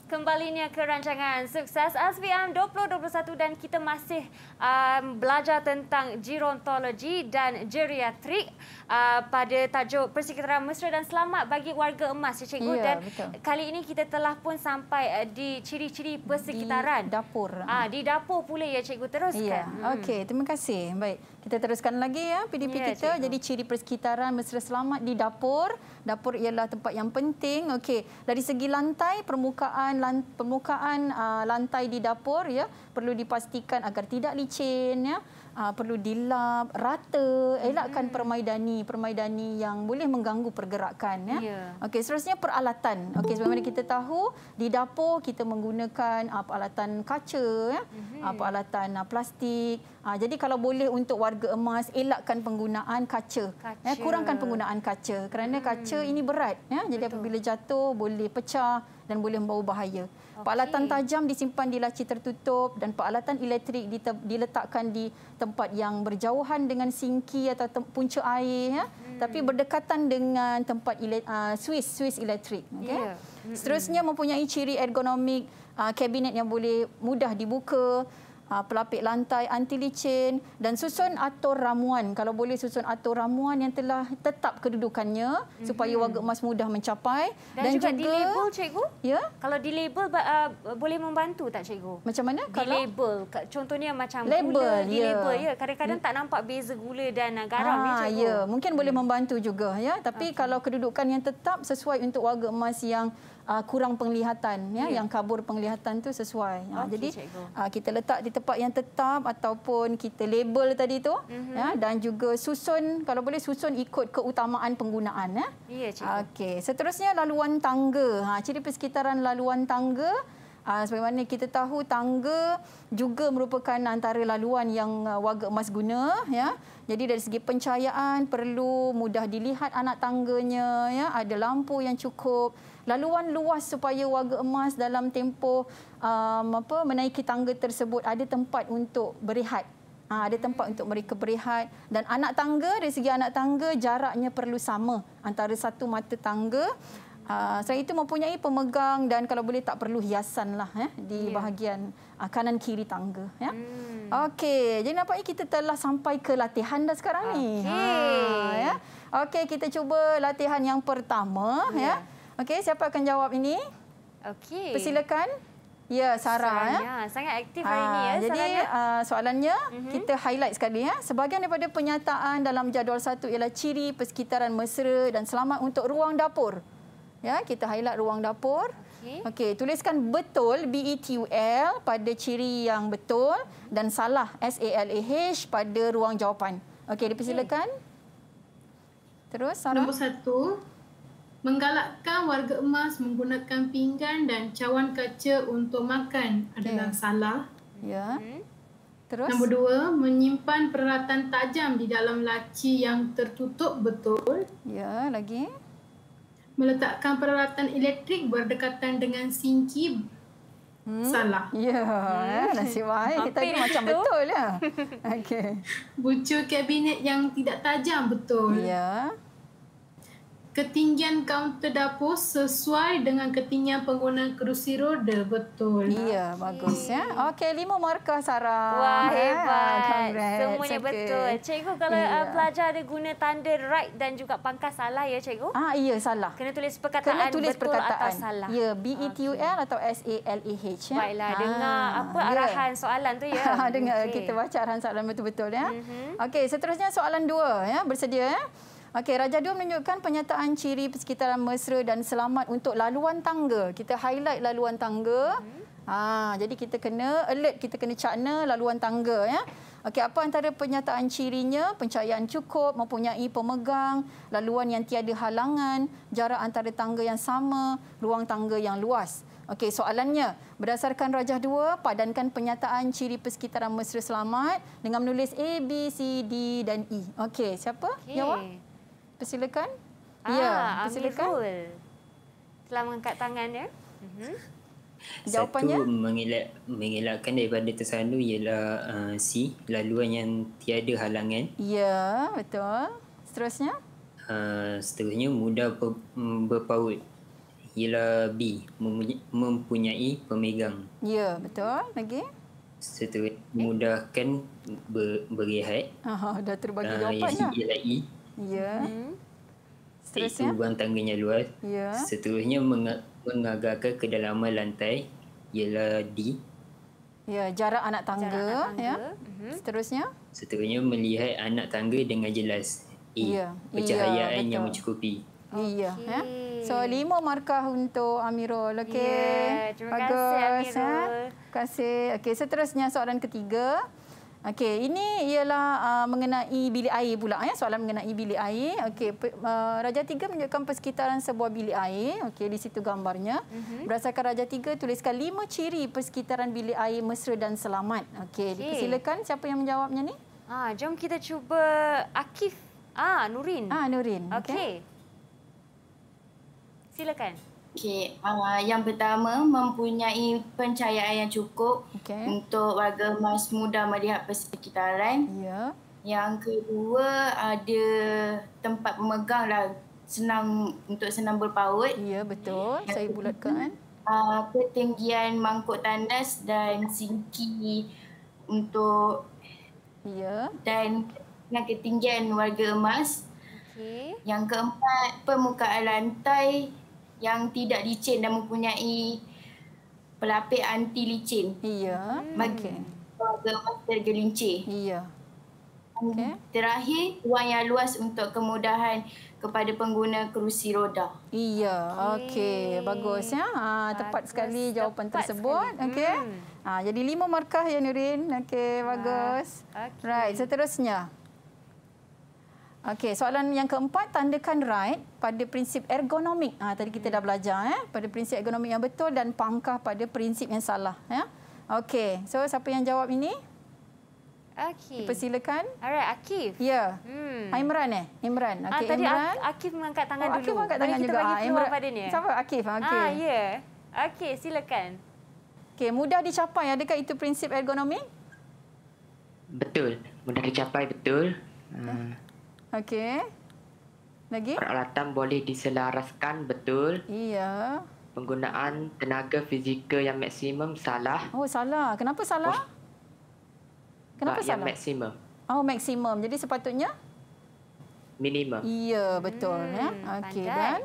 Kembalinya ke rancangan Sukses S P M dua ribu dua puluh satu dan kita masih um, belajar tentang gerontologi dan geriatrik uh, pada tajuk Persekitaran Mesra dan Selamat bagi Warga Emas, ya, Cikgu. Ya, dan betul. kali ini kita telah pun sampai uh, di ciri-ciri persekitaran. Di dapur. Ah, di dapur pula, ya, Cikgu. Teruskan. Ya, hmm. okey. Terima kasih. Baik, kita teruskan lagi ya P D P Ya, kita. Cikgu. Jadi ciri persekitaran mesra selamat di dapur. Dapur ialah tempat yang penting. Okey, dari segi lantai, permukaan lan, permukaan uh, lantai di dapur ya perlu dipastikan agar tidak licin ya. Uh, perlu dilap rata, elakkan hmm. permaidani permaidani yang boleh mengganggu pergerakan ya. Yeah. Okey, seterusnya peralatan. Okey, sebagaimana kita tahu di dapur kita menggunakan uh, peralatan kaca ya, hmm. uh, peralatan uh, plastik. Uh, jadi kalau boleh untuk warga emas elakkan penggunaan kaca. kaca. Ya, kurangkan penggunaan kaca kerana hmm. kaca ini berat ya. Jadi betul. Apabila jatuh boleh pecah dan boleh membawa bahaya. Okay. Peralatan tajam disimpan di laci tertutup dan peralatan elektrik diletakkan di tempat yang berjauhan dengan sinki atau punca air ya. Hmm. Tapi berdekatan dengan tempat uh, suis suis elektrik. Okay? Yeah. Hmm. Seterusnya mempunyai ciri ergonomik, uh, kabinet yang boleh mudah dibuka, Uh, pelapik lantai anti licin dan susun atur ramuan. Kalau boleh susun atur ramuan yang telah tetap kedudukannya mm-hmm. supaya warga emas mudah mencapai. Dan, dan juga, juga dilabel, Cikgu? Ya. Kalau dilabel uh, boleh membantu tak, Cikgu? Macam mana? Dilabel. Contohnya macam label, gula, ya. dilabel. Ya. Kadang-kadang tak nampak beza gula dan garam, ah, ya, Cikgu? Ya, mungkin boleh membantu juga. Ya. Tapi okay. kalau kedudukan yang tetap sesuai untuk warga emas yang Uh, kurang penglihatan ya, yeah. yang kabur penglihatan tu sesuai. Okay, jadi uh, kita letak di tempat yang tetap ataupun kita label tadi tu mm-hmm. ya, dan juga susun, kalau boleh susun ikut keutamaan penggunaan ya. Ya, cikgu. Okey, seterusnya laluan tangga. Ha, ciri persekitaran laluan tangga. Uh, sebagaimana kita tahu tangga juga merupakan antara laluan yang uh, warga emas guna ya. Jadi dari segi pencahayaan perlu mudah dilihat anak tangganya ya, ada lampu yang cukup. Laluan luas supaya warga emas dalam tempoh um, apa menaiki tangga tersebut ada tempat untuk berehat. Ha, ada tempat untuk mereka berehat dan anak tangga dari segi anak tangga jaraknya perlu sama antara satu mata tangga. Uh, selain itu mempunyai pemegang dan kalau boleh tak perlu hiasan lah eh, di yeah. bahagian uh, kanan kiri tangga. Ya. Hmm. Okey, jadi nampaknya kita telah sampai ke latihan dah sekarang okay. ni. Ha, ya. Okey, kita cuba latihan yang pertama. Yeah. Ya. Okey, siapa akan jawab ini? Okey. Persilakan. Ya, Sarah. Ya. Sangat aktif hari ini ya. Jadi uh, soalannya uh-huh. kita highlight sekali ya. Sebahagian daripada penyataan dalam jadual satu ialah ciri persekitaran mesra dan selamat untuk ruang dapur. Ya, kita highlight ruang dapur. Okey. Okey, tuliskan betul B E T U L pada ciri yang betul dan salah S A L A H pada ruang jawapan. Okey, dipersilakan. Okay. Terus Sarah. Nombor satu, menggalakkan warga emas menggunakan pinggan dan cawan kaca untuk makan adalah okay. salah. Ya. Terus. Nombor dua, menyimpan peralatan tajam di dalam laci yang tertutup betul. Ya, lagi. Meletakkan peralatan elektrik berdekatan dengan sinki hmm. salah. Ya, hmm. nasib baik. Tadi macam betul ya. Okey. Bucu kabinet yang tidak tajam betul. Ya. Ketinggian kaunter dapur sesuai dengan ketinggian pengguna kerusi roda betul. Ya, bagus ya. Okey, lima markah Sarah. Wah, hebat. Congrats. Semuanya okay. betul. Cikgu, kalau yeah. uh, pelajar ada guna tanda right dan juga pangkas salah ya, Cikgu? Ah, iya, salah. Kena tulis perkataan Kena tulis betul perkataan. atau salah. Ya, B E T U L okay. atau S A L A H ya. Baiklah, ha. dengar apa yeah. arahan soalan tu ya. Dengar okay. kita baca arahan soalan betul-betul ya. Mm-hmm. Okey, seterusnya soalan dua ya. Bersedia ya? Okey, Raja dua menunjukkan penyataan ciri persekitaran mesra dan selamat untuk laluan tangga. Kita highlight laluan tangga. Hmm. Ha, jadi kita kena alert, kita kena cakna laluan tangga ya. Okey, apa antara penyataan cirinya? Pencahayaan cukup, mempunyai pemegang, laluan yang tiada halangan, jarak antara tangga yang sama, ruang tangga yang luas. Okey, soalannya, berdasarkan Rajah dua, padankan penyataan ciri persekitaran mesra selamat dengan menulis A, B, C, D dan E. Okey, siapa? Okay. Jawab. Persilakan. Ah, ya, persilakan. Telah mengangkat tangan ya. Uh-huh. Jawapannya? Satu, mengelak, mengelakkan daripada tersandu ialah uh, C, laluan yang tiada halangan. Ya, betul. Seterusnya? Uh, seterusnya, mudah ber, berpaut ialah B, mempunyai pemegang. Ya, betul. Lagi? Seterusnya memudahkan ber, berehat. Ah, dah terbagi uh, jawapan dah. Ialah E. Ya. Hmm. Seterusnya? Iaitu buang tangganya luas. Ya. Seterusnya meng- mengagalkan kedalaman lantai ialah D. Ya, jarak anak tangga. Jarak anak tangga. Ya. Mm-hmm. Seterusnya? Seterusnya melihat anak tangga dengan jelas. E. Ya. Pencahayaan ya, yang mencukupi. Iya. Okay. Ya. So, lima markah untuk Amirul. Okey. Yeah, terima Bagus, kasih Amirul. Ha? Terima kasih. Okey, seterusnya soalan ketiga. Okey, ini ialah uh, mengenai bilik air pula. Ya. Soalan mengenai bilik air. Okey, uh, Raja Tiga menunjukkan persekitaran sebuah bilik air. Okey, di situ gambarnya. Uh-huh. Berdasarkan Raja Tiga, tuliskan lima ciri persekitaran bilik air mesra dan selamat. Okey, okay. Dipersilakan siapa yang menjawabnya ni? Ah, jom kita cuba Akif. Ah, Nurin. Ah, Nurin. Okey. Okay. Silakan. Okey, uh, yang pertama mempunyai pencahayaan yang cukup okay. untuk warga emas mudah melihat persekitaran. Ya. Yang kedua ada tempat pemegang lah, senang untuk senang berpaut. Ya, betul. Yang Saya bulatkan. Uh, ketinggian mangkuk tandas dan sinki untuk ya. Dan yang ketinggian warga emas. Okay. Yang keempat permukaan lantai yang tidak licin dan mempunyai pelapis anti licin. Iya. Bagi warga emas tergelincir. Iya. Okay. Terakhir, ruang yang luas untuk kemudahan kepada pengguna kerusi roda. Iya, okey. Okay. Bagus ya. Ha, tepat bagus. sekali jawapan tepat tersebut. Okey. Hmm. Ha, jadi lima markah ya Nurin. Okey, bagus. Okay. Right, seterusnya. Okey, soalan yang keempat, tandakan right pada prinsip ergonomik. Ha, tadi kita dah belajar eh, pada prinsip ergonomik yang betul dan pangkah pada prinsip yang salah. Ya. Okey, so siapa yang jawab ini? Akif. Persilakan. Alright, Akif. Ya. Hmm. Imran eh? Imran. Okay, ah, tadi Imran. Akif mengangkat tangan oh, dulu. Akif mengangkat tangan Mari juga. Kita bagi peluang pada dia. Siapa? Akif. Okey. Ah, ya. Yeah. Okey, silakan. Okey, mudah dicapai. Adakah itu prinsip ergonomik? Betul. Mudah dicapai, betul. Hmm. Okey. Lagi? Peralatan boleh diselaraskan, betul. Iya. Penggunaan tenaga fizikal yang maksimum, salah. Oh, salah. Kenapa salah? Oh. Kenapa Yang salah? maksimum. Oh, maksimum. Jadi sepatutnya? Minimum. Iya, betul. Hmm, ya. Okey, dan?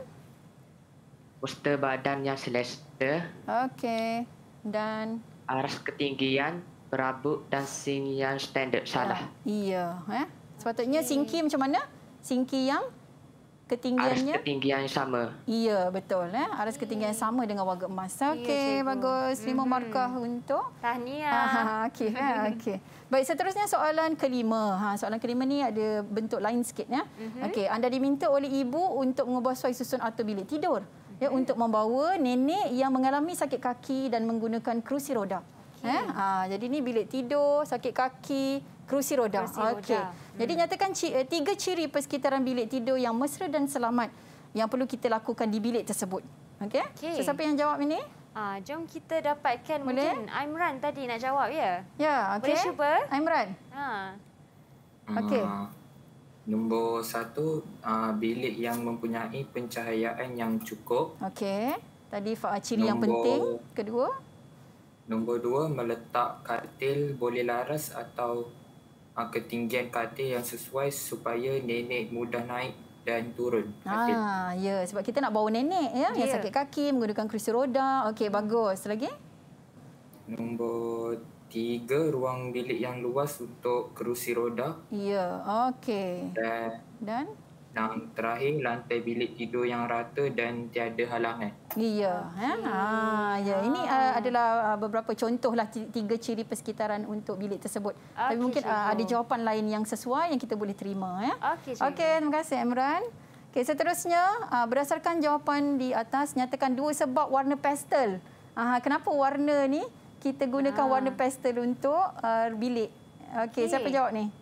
Poster badan yang selesa. Okey. Dan? Aras ketinggian, berabuk dan sing yang standard, salah. Iya. Eh? Sepatutnya sinki macam mana? Sinki yang ketinggiannya? Aras ketinggian yang sama. Ya, betul. Eh? Aras ketinggian yang sama dengan warga emas. Okey, ya, bagus. Lima mm-hmm. markah untuk... Tahniah. Okey. Okey. Baik, seterusnya soalan kelima. Ha, soalan kelima ni ada bentuk lain sikit. Ya. Mm-hmm. Okey, anda diminta oleh ibu untuk mengubah suai susun atau bilik tidur. Mm-hmm. Ya, untuk membawa nenek yang mengalami sakit kaki dan menggunakan kerusi roda. Okay. Eh? Ha, jadi ni bilik tidur, sakit kaki, kerusi roda. Okey. Hmm. Jadi nyatakan tiga ciri persekitaran bilik tidur yang mesra dan selamat yang perlu kita lakukan di bilik tersebut. Okey? Okay. So, siapa yang jawab ini? Ah, jom kita dapatkan boleh? Mungkin Imran tadi nak jawab ya. Ya, okey. Boleh cuba? Imran. Ha. Okey. Uh, nombor satu, uh, bilik yang mempunyai pencahayaan yang cukup. Okey. Tadi ciri nombor, yang penting. Kedua. Nombor dua, meletak katil boleh laras atau uh, ketinggian katil yang sesuai supaya nenek mudah naik dan turun katil. Ah, ya, sebab kita nak bawa nenek ya, yeah. yang sakit kaki menggunakan kerusi roda. Okey, bagus. Lagi? Nombor tiga, ruang bilik yang luas untuk kerusi roda. Ya, okey. Dan, dan yang terakhir, lantai bilik tidur yang rata dan tiada halangan. Iya, okay. ha, ya. Ini uh, adalah uh, beberapa contohlah tiga ciri persekitaran untuk bilik tersebut. Okay, tapi mungkin uh, ada jawapan lain yang sesuai yang kita boleh terima ya. Okey, okay, terima kasih Imran. Okey, seterusnya uh, berdasarkan jawapan di atas, nyatakan dua sebab warna pastel. Uh, kenapa warna ni kita gunakan ha. warna pastel untuk uh, bilik? Okey, okay. Siapa jawab ni?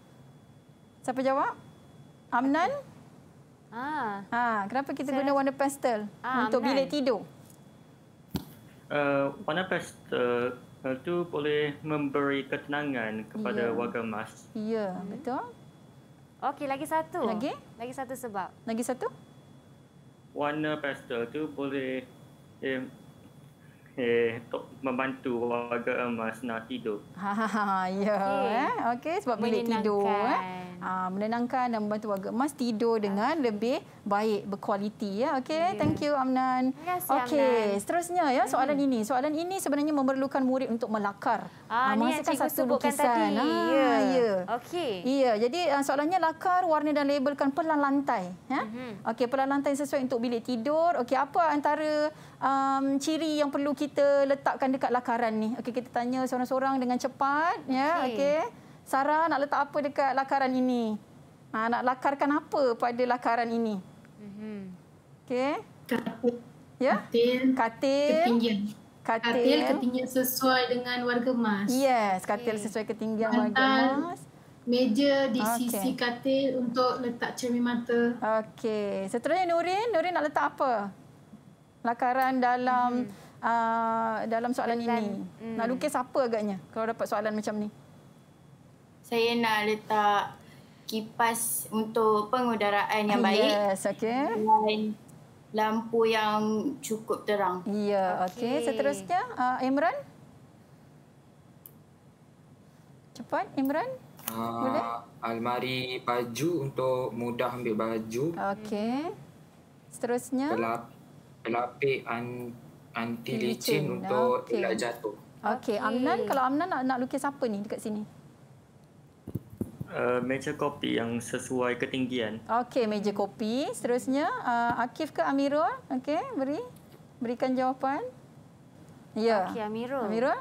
Siapa jawab? Amnan? Ah. Ha, kenapa kita guna warna pastel ah, untuk Amnan. bilik tidur? Uh, warna pastel itu boleh memberi ketenangan kepada yeah. warga emas. Ya, yeah, hmm. betul. Okey, lagi satu. Lagi? Lagi satu sebab. Lagi satu? warna pastel tu boleh eh, eh untuk membantu warga emas nak tidur. Ha ha ha ya okay. eh okey sebab bilik tidur eh ha, menenangkan dan membantu warga emas tidur dengan lebih baik berkualiti ya okey yeah. Thank you Amnan. Okey seterusnya ya soalan hmm. ini soalan ini sebenarnya memerlukan murid untuk melakar ah, ha, ni yang cikgu satu sebutkan lukisan. tadi ha, ya ya okey iya jadi uh, soalannya lakar warna dan labelkan pelan lantai ya hmm. okey pelan lantai sesuai untuk bilik tidur okey apa antara um, ciri yang perlu kita letakkan dekat lakaran ni okey kita tanya seorang-seorang dengan cepat ya okey okay. Sarah nak letak apa dekat lakaran ini ha, nak lakarkan apa pada lakaran ini mm-hmm. okey ya katil katil ketinggian katil, katil ketinggian sesuai dengan warga emas yes katil okay. sesuai ketinggian Bantal, warga emas meja di okay. sisi katil untuk letak cermin mata okey seterusnya Nurin Nurin nak letak apa lakaran dalam hmm. uh, dalam soalan Belan. ini hmm. nak lukis apa agaknya kalau dapat soalan macam ni saya nak letak kipas untuk pengudaraan yang baik. Yes, okey. Dan lampu yang cukup terang. Ya, okey. Okay. Seterusnya, uh, Imran. Cepat, Imran. Uh, Boleh? Almari baju untuk mudah ambil baju. Okey. Seterusnya. Pelap, pelapik an, anti licin untuk okay. elak jatuh. Okey, okay. Amnan. Kalau Amnan nak, nak lukis apa ni dekat sini? Uh, meja kopi yang sesuai ketinggian. Okey, meja kopi. Seterusnya, uh, Akif ke Amirul? Okey, beri. Berikan jawapan. Ya. Okey, Amirul. Amirul?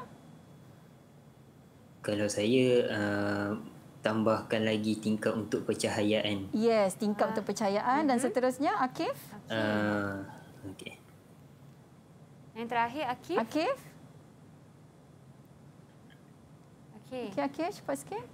Kalau saya uh, tambahkan lagi tingkap untuk pencahayaan. Yes, tingkap uh. untuk pencahayaan. Uh-huh. Dan seterusnya, Akif? Okey. Uh, okay. Yang terakhir, Akif? Akif? Okey. Okey, Akif, cepat sikit.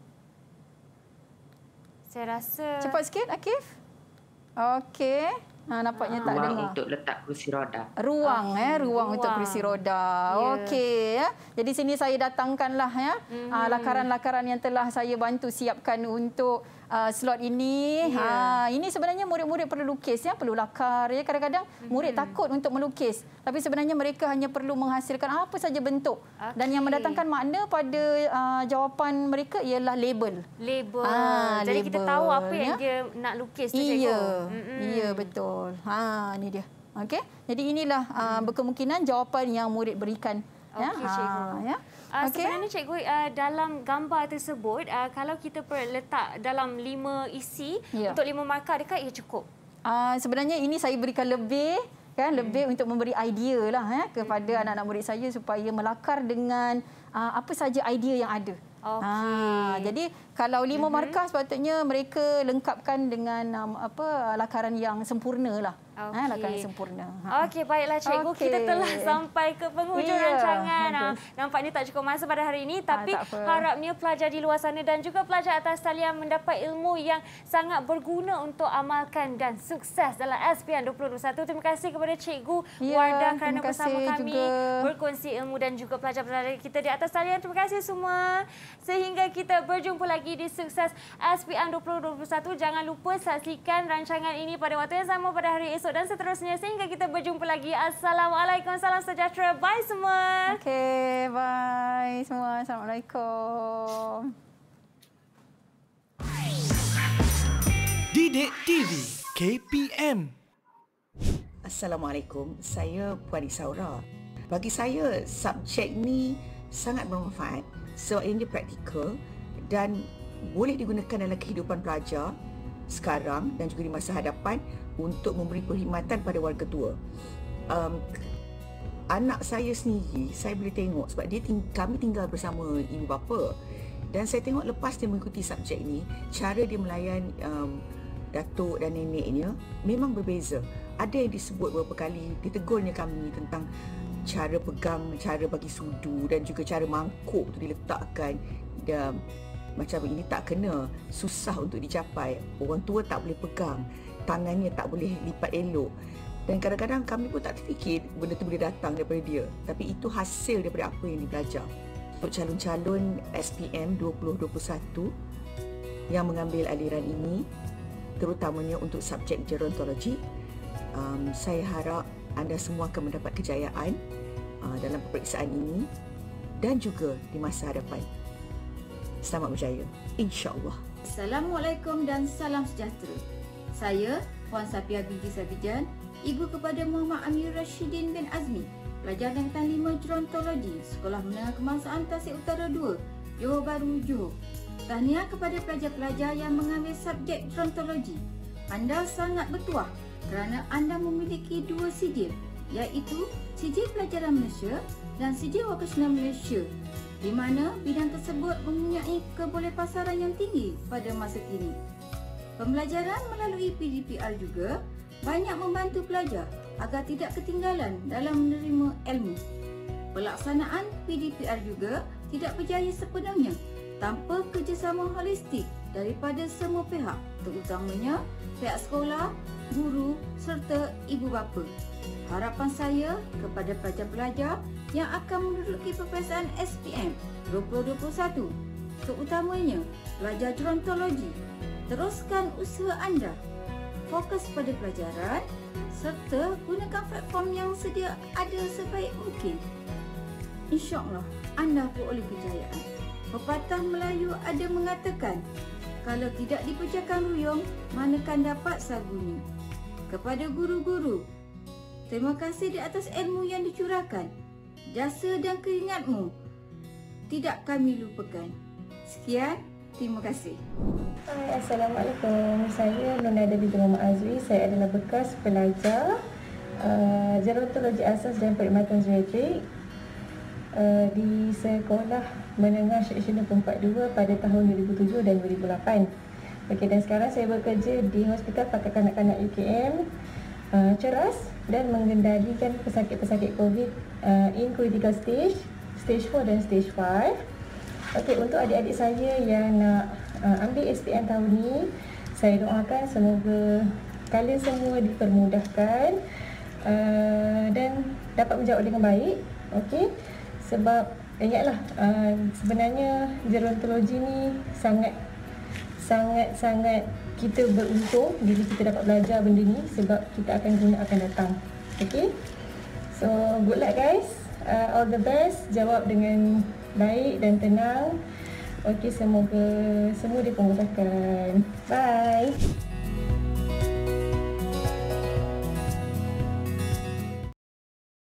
Saya rasa... Cepat sikit, Akif. Okey. Ha, nampaknya tak dengar. Ruang untuk letak kursi roda. Ruang, okay. eh, ruang, ruang untuk kursi roda. Yeah. Okey. Ya. Jadi sini saya datangkanlah ya, mm-hmm. uh, lakaran-lakaran yang telah saya bantu siapkan untuk uh, slot ini. Yeah. Ha, ini sebenarnya murid-murid perlu lukis, ya, perlu lakar. Ya. Kadang-kadang mm-hmm. murid takut untuk melukis. Tapi sebenarnya mereka hanya perlu menghasilkan apa saja bentuk. Okay. Dan yang mendatangkan makna pada uh, jawapan mereka ialah label. Label. Ha, Jadi label, kita tahu apa yang ya? dia nak lukis tu, cikgu. Iya, mm-hmm. iya betul. Ha, ini dia. Okey. Jadi inilah uh, berkemungkinan jawapan yang murid berikan. Okey, ya? cikgu. Ha, ya. Uh, okay. Sebenarnya cikgu uh, dalam gambar tersebut uh, kalau kita letak dalam lima isi ya. untuk lima markah dekat ia cukup. Uh, sebenarnya ini saya berikan lebih kan hmm. lebih untuk memberi idea lah ya kepada hmm. anak-anak murid saya supaya melakar dengan uh, apa saja idea yang ada. Okay. Ha, jadi kalau lima mm-hmm. markah sepatutnya mereka lengkapkan dengan um, apa lakaran yang sempurna lah. Okay. Ha, lakaran yang sempurna. Ha. Okey, baiklah cikgu, okay. kita telah sampai ke penghujung yeah. rancangan. Ha, nampaknya tak cukup masa pada hari ini, tapi ha, harapnya pelajar di luar sana dan juga pelajar atas talian mendapat ilmu yang sangat berguna untuk amalkan dan sukses dalam S P M dua ribu dua puluh satu. Terima kasih kepada cikgu yeah, Wardah kerana bersama kami juga. berkongsi ilmu dan juga pelajar-pelajar kita di atas talian. Terima kasih semua. Sehingga kita berjumpa lagi di Sukses S P M dua ribu dua puluh satu. Jangan lupa saksikan rancangan ini pada waktu yang sama pada hari esok dan seterusnya. Sehingga kita berjumpa lagi. Assalamualaikum. Salam sejahtera. Bye semua. Okey, bye semua. Assalamualaikum. Didik T V K P M. Assalamualaikum. Saya Puan Isaura. Bagi saya, subjek ni sangat bermanfaat sebab ia praktikal dan boleh digunakan dalam kehidupan pelajar sekarang dan juga di masa hadapan untuk memberi perkhidmatan pada warga tua. Um, anak saya sendiri, saya boleh tengok sebab dia ting- kami tinggal bersama ibu bapa dan saya tengok lepas dia mengikuti subjek ni, cara dia melayan um, datuk dan neneknya memang berbeza. Ada yang disebut beberapa kali, ditegurnya kami tentang cara pegang, cara bagi sudu dan juga cara mangkuk tu diletakkan dan macam ini tak kena, susah untuk dicapai. Orang tua tak boleh pegang, tangannya tak boleh lipat elok. Dan kadang-kadang kami pun tak terfikir benda tu boleh datang daripada dia. Tapi itu hasil daripada apa yang dibelajar. Untuk calon-calon S P M dua ribu dua puluh satu yang mengambil aliran ini, terutamanya untuk subjek gerontologi, Um, saya harap anda semua akan mendapat kejayaan uh, dalam peperiksaan ini dan juga di masa hadapan. Selamat berjaya, insya-Allah. Assalamualaikum dan salam sejahtera. Saya Puan Safia binti Sabijan, ibu kepada Muhammad Amir Rashidin bin Azmi, pelajar tingkatan lima Gerontologi, Sekolah Menengah Kebangsaan Tasik Utara dua, Johor Bahru, Johor. Tahniah kepada pelajar-pelajar yang mengambil subjek Gerontologi. Anda sangat bertuah kerana anda memiliki dua sijil, iaitu Sijil Pelajaran Malaysia dan Sijil Wakasional Malaysia, di mana bidang tersebut mempunyai kebolehpasaran yang tinggi pada masa kini. Pembelajaran melalui P D P R juga banyak membantu pelajar agar tidak ketinggalan dalam menerima ilmu. Pelaksanaan P D P R juga tidak berjaya sepenuhnya tanpa kerjasama holistik daripada semua pihak, terutamanya pihak sekolah, guru serta ibu bapa. Harapan saya kepada pelajar-pelajar yang akan menduduki peperiksaan S P M dua ribu dua puluh satu, terutamanya pelajar Gerontologi, teruskan usaha anda, fokus pada pelajaran serta gunakan platform yang sedia ada sebaik mungkin. InsyaAllah anda beroleh kejayaan. Pepatah Melayu ada mengatakan, kalau tidak dipecakan ruyung, manakan dapat sagunya. Kepada guru-guru, terima kasih di atas ilmu yang dicurahkan. Jasa dan keringatmu tidak kami lupakan. Sekian, terima kasih. Hai, Assalamualaikum. Saya Nunada binti Muhammad Azri. Saya adalah bekas pelajar uh, Gerontologi Asas dan Perkhidmatan Zoetrik uh, di Sekolah Menengah Seksyen dua puluh empat dua pada tahun dua ribu tujuh dan dua ribu lapan. Okey, dan sekarang saya bekerja di Hospital Pakar Kanak-Kanak U K M, uh, ceras dan mengendalikan pesakit-pesakit COVID uh, in critical stage, stage four dan stage five. Okey, untuk adik-adik saya yang nak uh, ambil S P M tahun ni, saya doakan semoga kalian semua dipermudahkan uh, dan dapat menjawab dengan baik. Okey, sebab ingatlah uh, sebenarnya gerontologi ni sangat sangat sangat kita beruntung bila kita dapat belajar benda ni, sebab kita akan guna akan datang. Okey, so good luck guys, uh, all the best, jawab dengan baik dan tenang. Okey, semoga semua dipermudahkan. Bye.